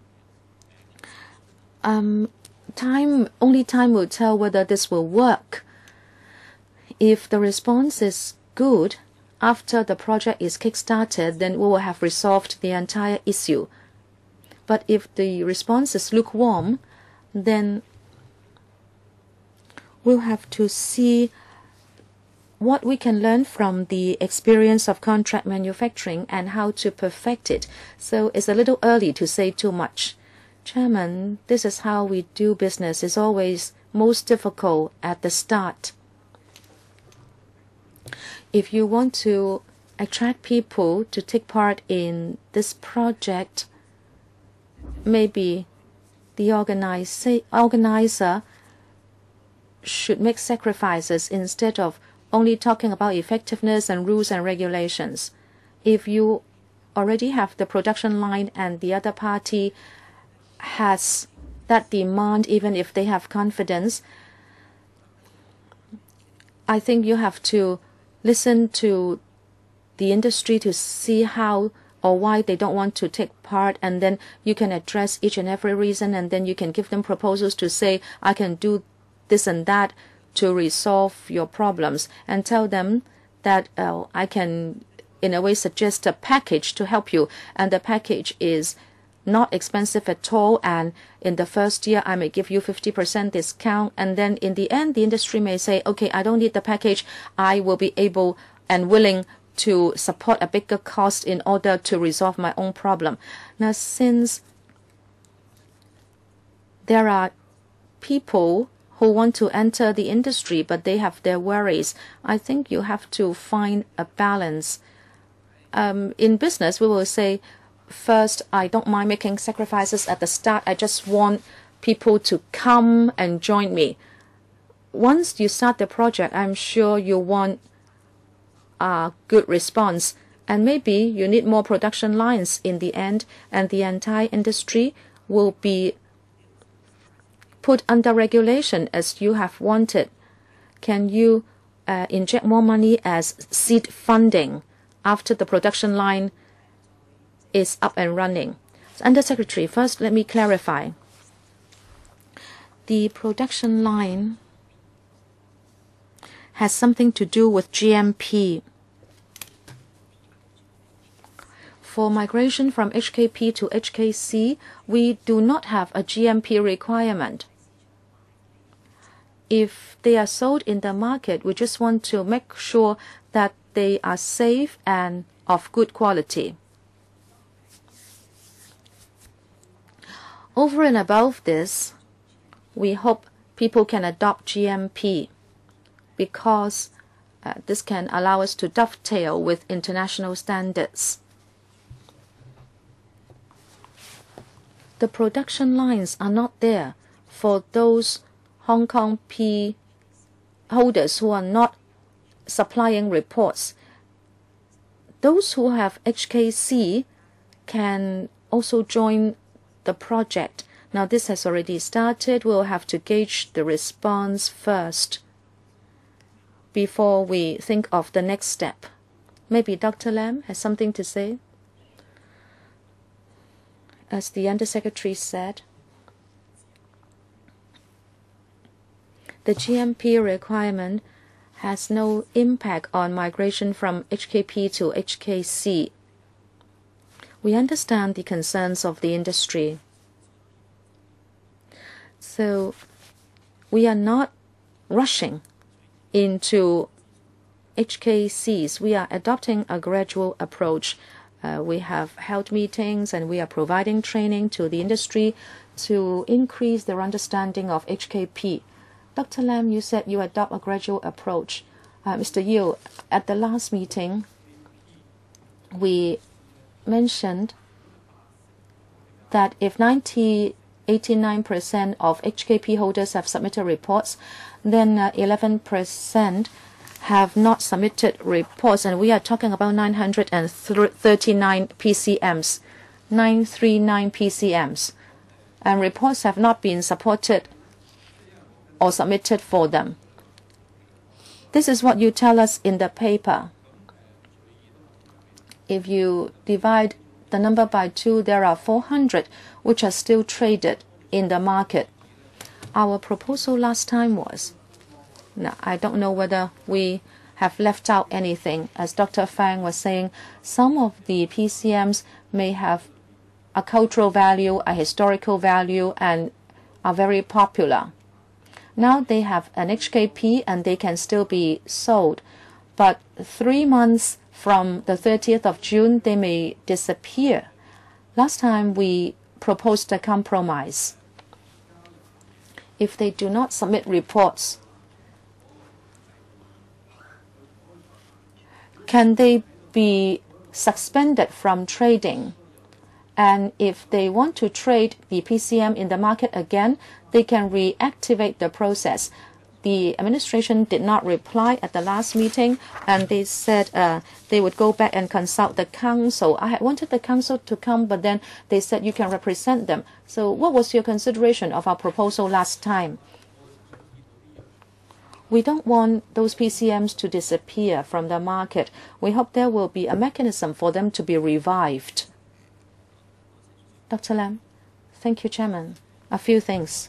Um, time, only time will tell whether this will work. If the response is good after the project is kick-started, then we will have resolved the entire issue. But if the response is lukewarm, then we'll have to see what we can learn from the experience of contract manufacturing and how to perfect it. So it's a little early to say too much. Chairman, this is how we do business. It's always most difficult at the start. If you want to attract people to take part in this project, maybe the organizer should make sacrifices instead of only talking about effectiveness and rules and regulations. If you already have the production line and the other party has that demand, even if they have confidence, I think you have to listen to the industry to see how or why they don't want to take part, and then you can address each and every reason, and then you can give them proposals to say, I can do this and that to resolve your problems, and tell them that uh, I can in a way suggest a package to help you, and the package is not expensive at all, and in the first year I may give you fifty percent discount, and then in the end the industry may say, okay, I don't need the package, I will be able and willing to support a bigger cost in order to resolve my own problem. Now, since there are people who want to enter the industry but they have their worries, I think you have to find a balance. Um, in business, we will say, first, I don't mind making sacrifices at the start. I just want people to come and join me. Once you start the project, I'm sure you want a good response, and maybe you need more production lines in the end, and the entire industry will be put under regulation as you have wanted. Can you uh, inject more money as seed funding after the production line is up and running? So, Under Secretary, first let me clarify. The production line has something to do with G M P. For migration from H K P to H K C, we do not have a G M P requirement. If they are sold in the market, we just want to make sure that they are safe and of good quality. Over and above this, we hope people can adopt G M P, because uh, this can allow us to dovetail with international standards. The production lines are not there for those Hong Kong P holders who are not supplying reports. Those who have H K C can also join the project. Now, this has already started. We'll have to gauge the response first before we think of the next step. Maybe Doctor Lam has something to say? As the Undersecretary said, the G M P requirement has no impact on migration from H K P to H K C. We understand the concerns of the industry. So we are not rushing into H K Cs. We are adopting a gradual approach. Uh, we have held meetings and we are providing training to the industry to increase their understanding of H K P. Doctor Lam, you said you adopt a gradual approach. Uh, Mister Yiu, at the last meeting, we mentioned that if ninety, eighty-nine percent of H K P holders have submitted reports, then uh, eleven percent have not submitted reports, and we are talking about nine hundred thirty-nine P C Ms, nine hundred thirty-nine P C Ms, and reports have not been supported or submitted for them. This is what you tell us in the paper. If you divide the number by two, there are four hundred which are still traded in the market. Our proposal last time was, now I don't know whether we have left out anything. As Doctor Fang was saying, some of the P C Ms may have a cultural value, a historical value, and are very popular. Now they have an H K P and they can still be sold. but three months from the thirtieth of June, they may disappear. Last time we proposed a compromise. If they do not submit reports, can they be suspended from trading? And if they want to trade the P C M in the market again, they can reactivate the process. The administration did not reply at the last meeting, and they said uh, they would go back and consult the council. I had wanted the council to come, but then they said you can represent them. So what was your consideration of our proposal last time? We don't want those P C Ms to disappear from the market. We hope there will be a mechanism for them to be revived. Doctor Lam. Thank you, Chairman. A few things.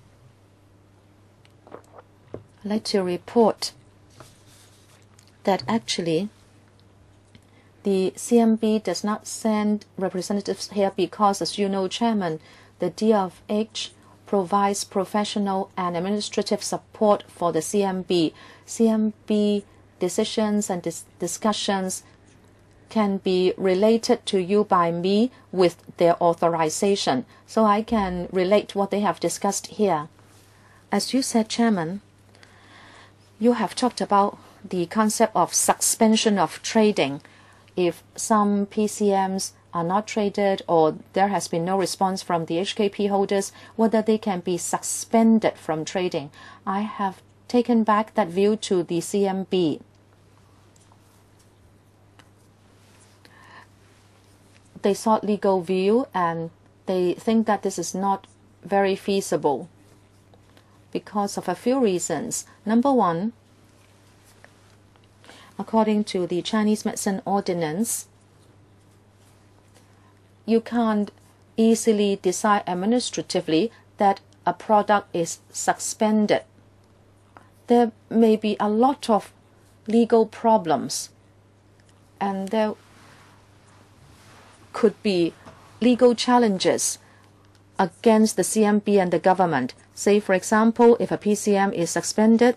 I'd like to report that actually the C M B does not send representatives here because, as you know, Chairman, the D of H provides professional and administrative support for the C M B. C M B decisions and dis discussions can be related to you by me with their authorization. So I can relate what they have discussed here. As you said, Chairman, you have talked about the concept of suspension of trading. If some P C Ms are not traded or there has been no response from the H K P holders, whether they can be suspended from trading. I have taken back that view to the C M B. They sought legal view and they think that this is not very feasible because of a few reasons. Number one, according to the Chinese Medicine Ordinance, you can't easily decide administratively that a product is suspended. There may be a lot of legal problems, and there could be legal challenges against the C M B and the government. Say, for example, if a P C M is suspended,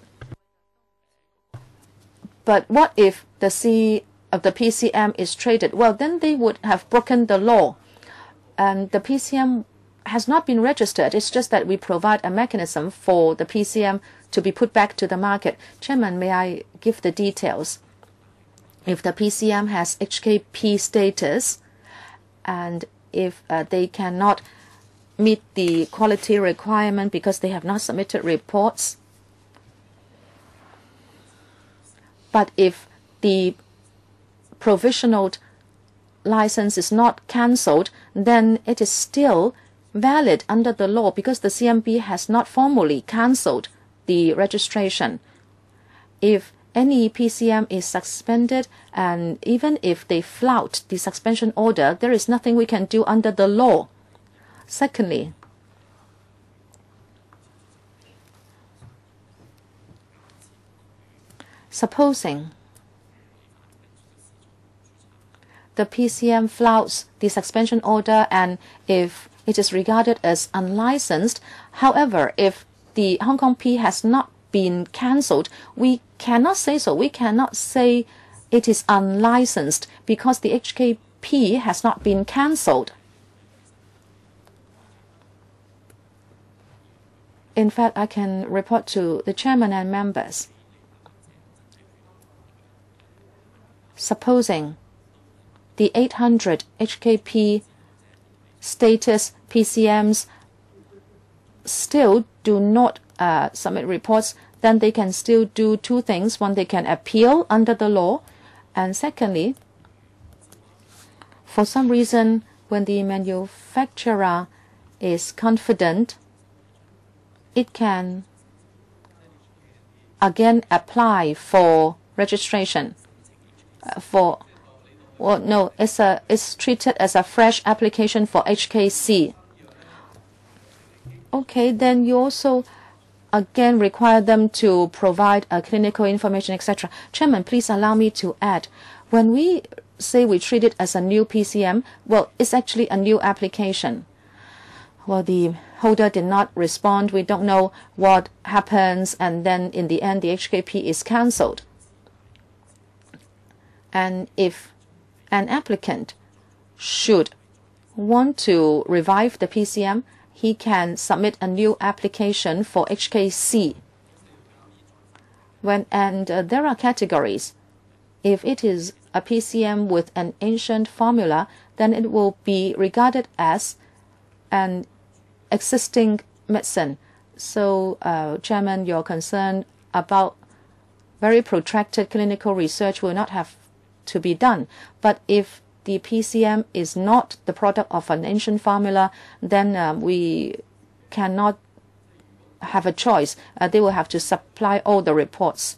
but what if the C of the P C M is traded? Well, then they would have broken the law. And the P C M has not been registered. It's just that we provide a mechanism for the P C M to be put back to the market. Chairman, may I give the details? If the P C M has H K P status, and if uh, they cannot meet the quality requirement because they have not submitted reports, but if the provisional license is not cancelled, then it is still valid under the law because the C M B has not formally cancelled the registration. If any P C M is suspended, and even if they flout the suspension order, there is nothing we can do under the law. Secondly, supposing the P C M flouts the suspension order and if it is regarded as unlicensed, however, if the Hong Kong P has not been cancelled, we cannot say so. We cannot say it is unlicensed because the H K P has not been cancelled. In fact, I can report to the chairman and members. Supposing the eight hundred H K P status P C Ms still do not uh, submit reports, then they can still do two things. One, they can appeal under the law. And secondly, for some reason, when the manufacturer is confident, it can again apply for registration. Uh, for well, no, it's a it's treated as a fresh application for H K C. Okay, then you also again require them to provide uh, clinical information, et cetera. Chairman, please allow me to add. When we say we treat it as a new P C M, well, it's actually a new application. Well, the holder did not respond. We don't know what happens, and then in the end, the H K P is cancelled. And if an applicant should want to revive the P C M, he can submit a new application for H K C. When, and uh, there are categories. If it is a P C M with an ancient formula, then it will be regarded as an existing medicine. So, uh, Chairman, your concern about very protracted clinical research will not have to be done. But if the P C M is not the product of an ancient formula, then um, we cannot have a choice. Uh, they will have to supply all the reports.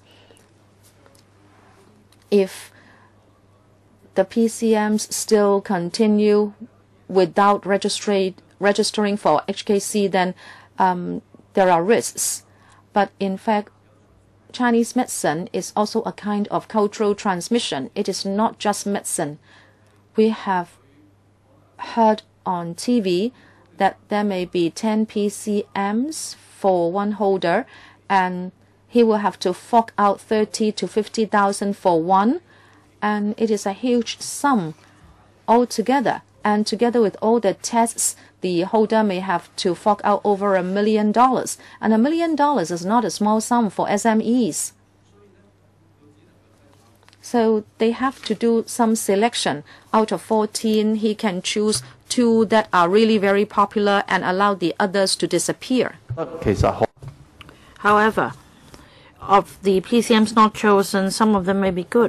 If the P C Ms still continue without registering for H K C, then um, there are risks. But in fact, Chinese medicine is also a kind of cultural transmission. It is not just medicine. We have heard on T V that there may be ten P C Ms for one holder, and he will have to fork out thirty to fifty thousand for one, and it is a huge sum altogether. And together with all the tests, the holder may have to fork out over a million dollars. And a million dollars is not a small sum for S M Es. So they have to do some selection. Out of fourteen, he can choose two that are really very popular and allow the others to disappear. However, of the P C Ms not chosen, some of them may be good.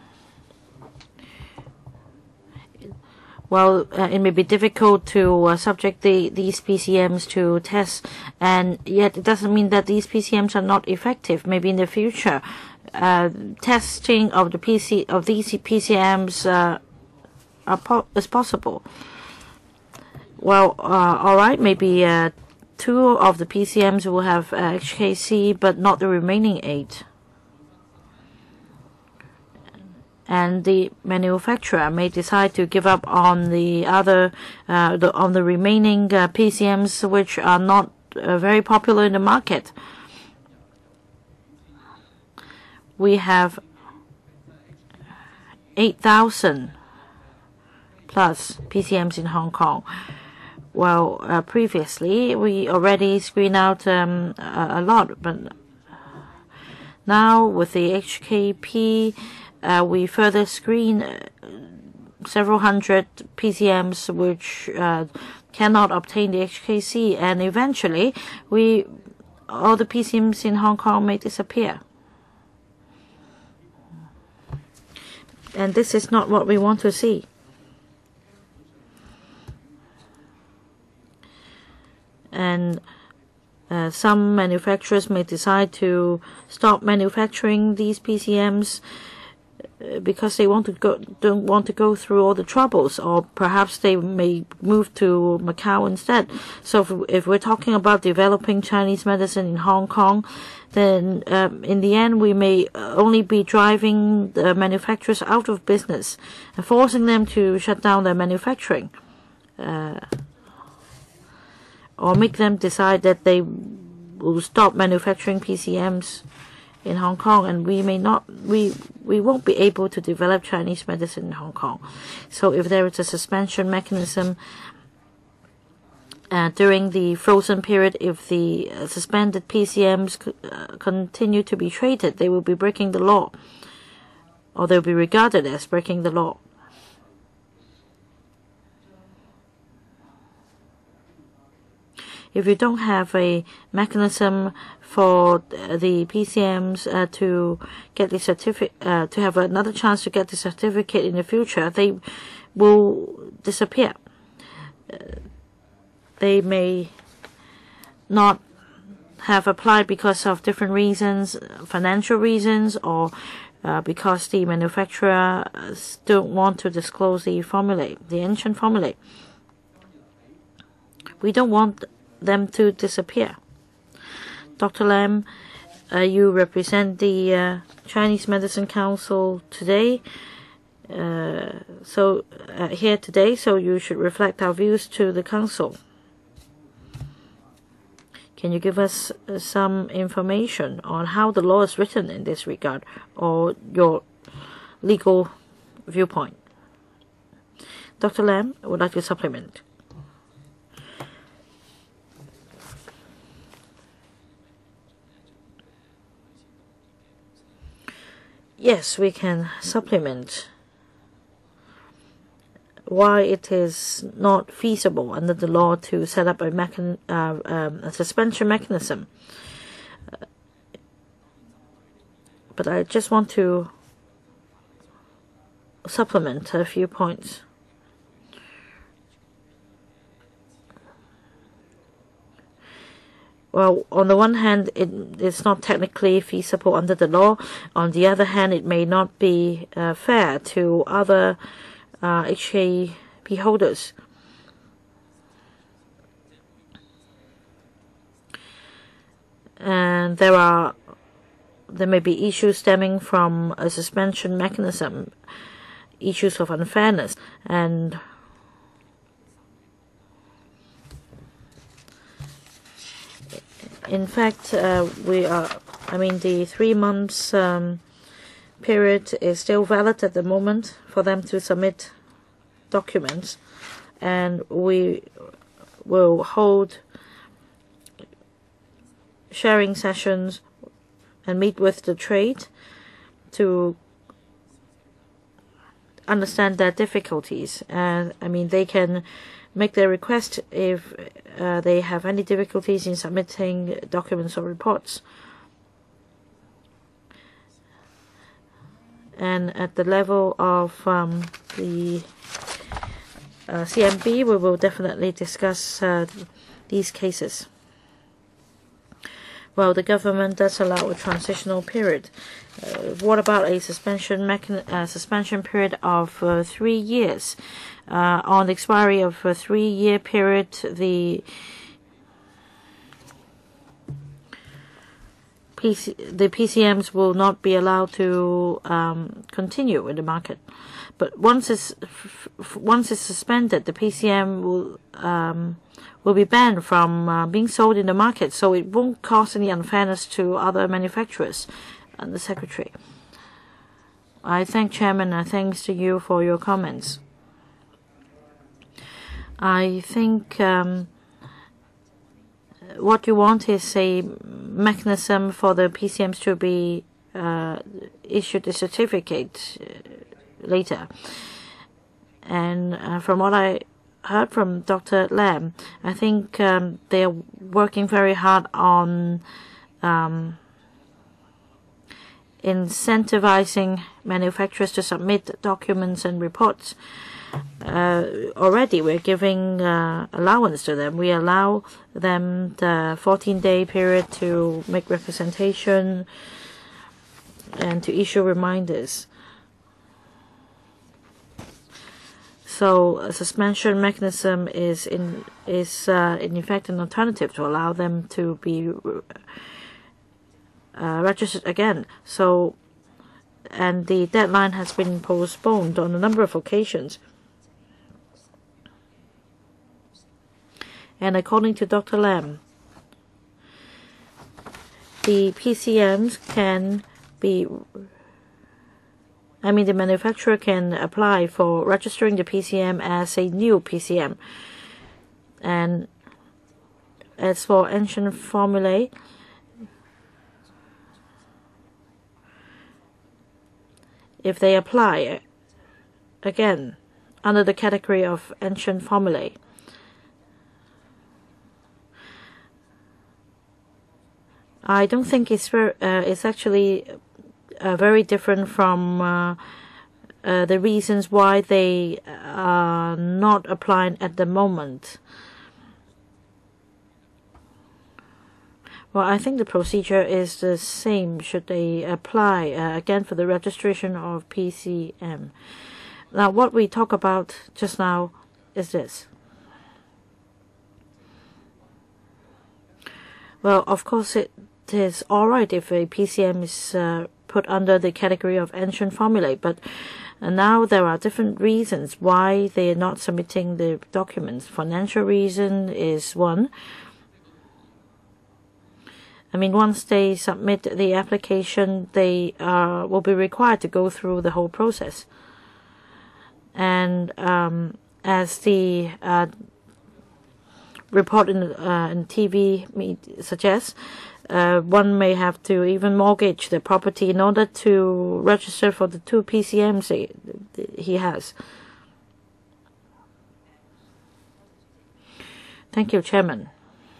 Well, uh, it may be difficult to uh, subject the, these P C Ms to tests, and yet it doesn't mean that these P C Ms are not effective. Maybe in the future, uh, testing of the P C of these P C Ms uh, are po is possible. Well, uh, all right, maybe uh, two of the P C Ms will have uh, H K C, but not the remaining eight. And the manufacturer may decide to give up on the other, uh, the, on the remaining uh, P C Ms which are not uh, very popular in the market. We have eight thousand plus P C Ms in Hong Kong. Well, uh, previously we already screened out um, a, a lot, but now with the H K P, Uh, we further screen uh, several hundred P C Ms which uh, cannot obtain the H K C, and eventually we all the P C Ms in Hong Kong may disappear. And this is not what we want to see. And uh, some manufacturers may decide to stop manufacturing these P C Ms because they want to go, don't want to go through all the troubles, or perhaps they may move to Macau instead. So if, if we're talking about developing Chinese medicine in Hong Kong, then um, in the end we may only be driving the manufacturers out of business and forcing them to shut down their manufacturing, uh, or make them decide that they will stop manufacturing P C Ms in Hong Kong, and we may not, we we won't be able to develop Chinese medicine in Hong Kong. So if there is a suspension mechanism uh, during the frozen period, if the uh, suspended P C Ms uh, continue to be traded, they will be breaking the law, or they'll be regarded as breaking the law. If you don't have a mechanism for the P C Ms uh, to get the certificate, uh, to have another chance to get the certificate in the future, they will disappear. Uh, they may not have applied because of different reasons, financial reasons, or uh, because the manufacturer don't want to disclose the formula, the ancient formula. We don't want them to disappear. Doctor Lam, uh, you represent the uh, Chinese Medicine Council today, uh, so uh, here today, so you should reflect our views to the Council. Can you give us uh, some information on how the law is written in this regard, or your legal viewpoint. Doctor Lam would like to supplement. Yes, we can supplement why it is not feasible under the law to set up a, mechan uh, um, a suspension mechanism. Uh, but I just want to supplement a few points. Well, on the one hand, it is not technically feasible under the law. On the other hand, it may not be uh, fair to other uh, H A P holders. And there are there may be issues stemming from a suspension mechanism, issues of unfairness, and in fact, uh, we are, I mean, the three months um, period is still valid at the moment for them to submit documents, and we will hold sharing sessions and meet with the trade to understand their difficulties. And I mean, they can make their request if uh, they have any difficulties in submitting documents or reports. And at the level of um, the uh, C M B, we will definitely discuss uh, these cases. Well, the government does allow a transitional period. Uh, what about a suspension mechan uh, suspension period of uh, three years? Uh, on the expiry of a three-year period, the P C the P C Ms will not be allowed to um, continue in the market. But once it's f once it's suspended, the P C M will um, will be banned from uh, being sold in the market, so it won't cause any unfairness to other manufacturers. And the Secretary, I thank Chairman and thanks to you for your comments. I think um, what you want is a mechanism for the P C Ms to be uh, issued a certificate uh, later. And uh, from what I heard from Doctor Lam, I think um, they are working very hard on um, incentivizing manufacturers to submit documents and reports. Uh, already we're giving uh, allowance to them. We allow them the fourteen day period to make representation and to issue reminders. So a suspension mechanism is in is uh, in effect an alternative to allow them to be uh, registered again. So, and the deadline has been postponed on a number of occasions. And according to Doctor Lam, the P C Ms can be, I mean, the manufacturer can apply for registering the P C M as a new P C M. And as for ancient formulae, if they apply again under the category of ancient formulae, I don't think it's very, uh, it's actually uh, very different from uh, uh, the reasons why they are not applying at the moment. Well, I think the procedure is the same should they apply uh, again for the registration of P C M. Now, what we talk about just now is this. Well, of course, it is all right if a P C M is uh, put under the category of ancient formulae, but uh, now there are different reasons why they are not submitting the documents. Financial reason is one. I mean, once they submit the application, they uh, will be required to go through the whole process. And um, as the uh, report in, uh, in T V suggests, uh, one may have to even mortgage the property in order to register for the two P C Ms he, he has. Thank you, Chairman.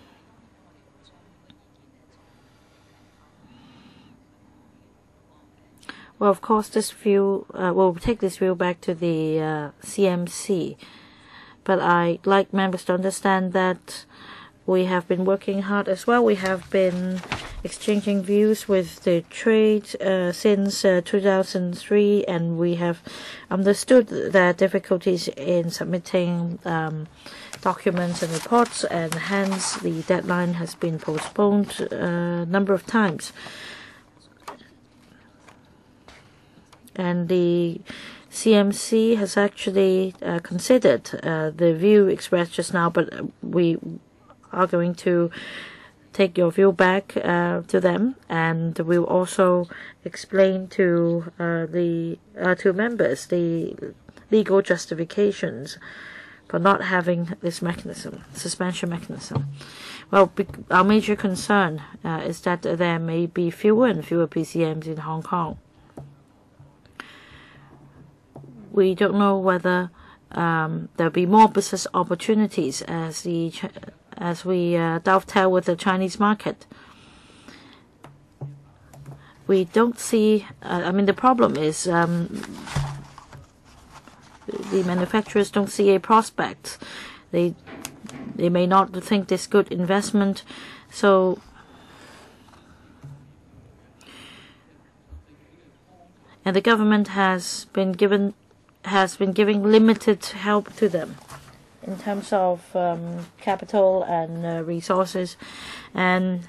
Well, of course, this view, uh, we'll take this view back to the uh, C M C. But I'd like members to understand that we have been working hard as well. We have been exchanging views with the trade uh, since uh, two thousand three, and we have understood their difficulties in submitting um, documents and reports, and hence the deadline has been postponed a number of times. And the C M C has actually uh, considered uh, the view expressed just now, but we are going to take your view back uh, to them, and we'll also explain to uh, the uh, to members the legal justifications for not having this mechanism, suspension mechanism. Well, our major concern uh, is that there may be fewer and fewer P C Ms in Hong Kong. We don't know whether um, there'll be more business opportunities as the as we uh, dovetail with the Chinese market. We don't see. Uh, I mean, the problem is um, the manufacturers don't see a prospect. They they may not think this good investment, so. And the government has been given. has been giving limited help to them in terms of um, capital and uh, resources, and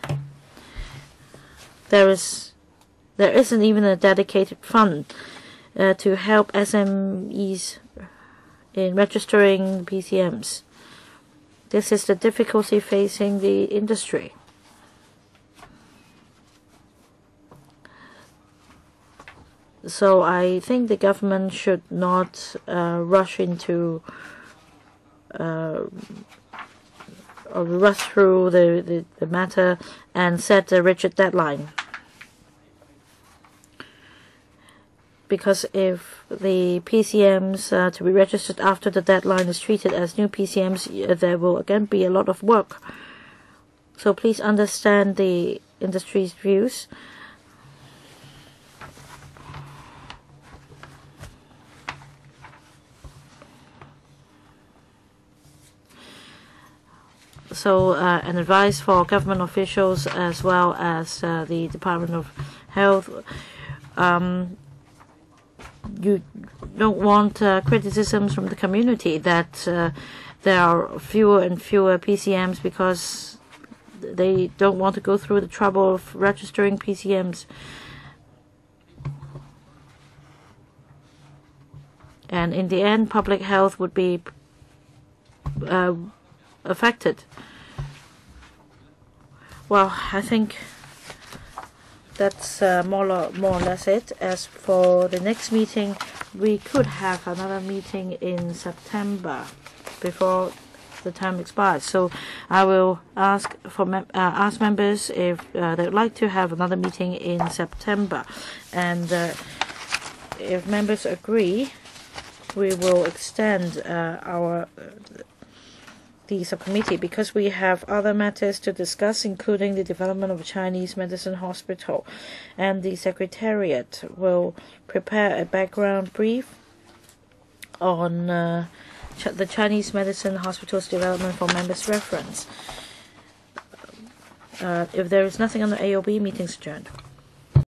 there is there isn't even a dedicated fund uh, to help S M Es in registering P C Ms. This is the difficulty facing the industry. So I think the government should not uh, rush into uh, or rush through the, the, the matter and set a rigid deadline. Because if the P C Ms uh, to be registered after the deadline is treated as new P C Ms, there will again be a lot of work. So please understand the industry's views. So uh, an advice for government officials as well as uh, the Department of Health. Um, you don't want uh, criticisms from the community that uh, there are fewer and fewer P C Ms because they don't want to go through the trouble of registering P C Ms. And in the end, public health would be uh, affected. Well, I think that's uh, more, more or less it. As for the next meeting, we could have another meeting in September before the term expires. So I will ask for mem uh, ask members if uh, they would like to have another meeting in September, and uh, if members agree, we will extend uh, our uh, the subcommittee, because we have other matters to discuss, including the development of a Chinese medicine hospital, and the Secretariat will prepare a background brief on uh, ch the Chinese medicine hospital's development for members' reference. Uh, if there is nothing on the A O B, meeting's adjourned.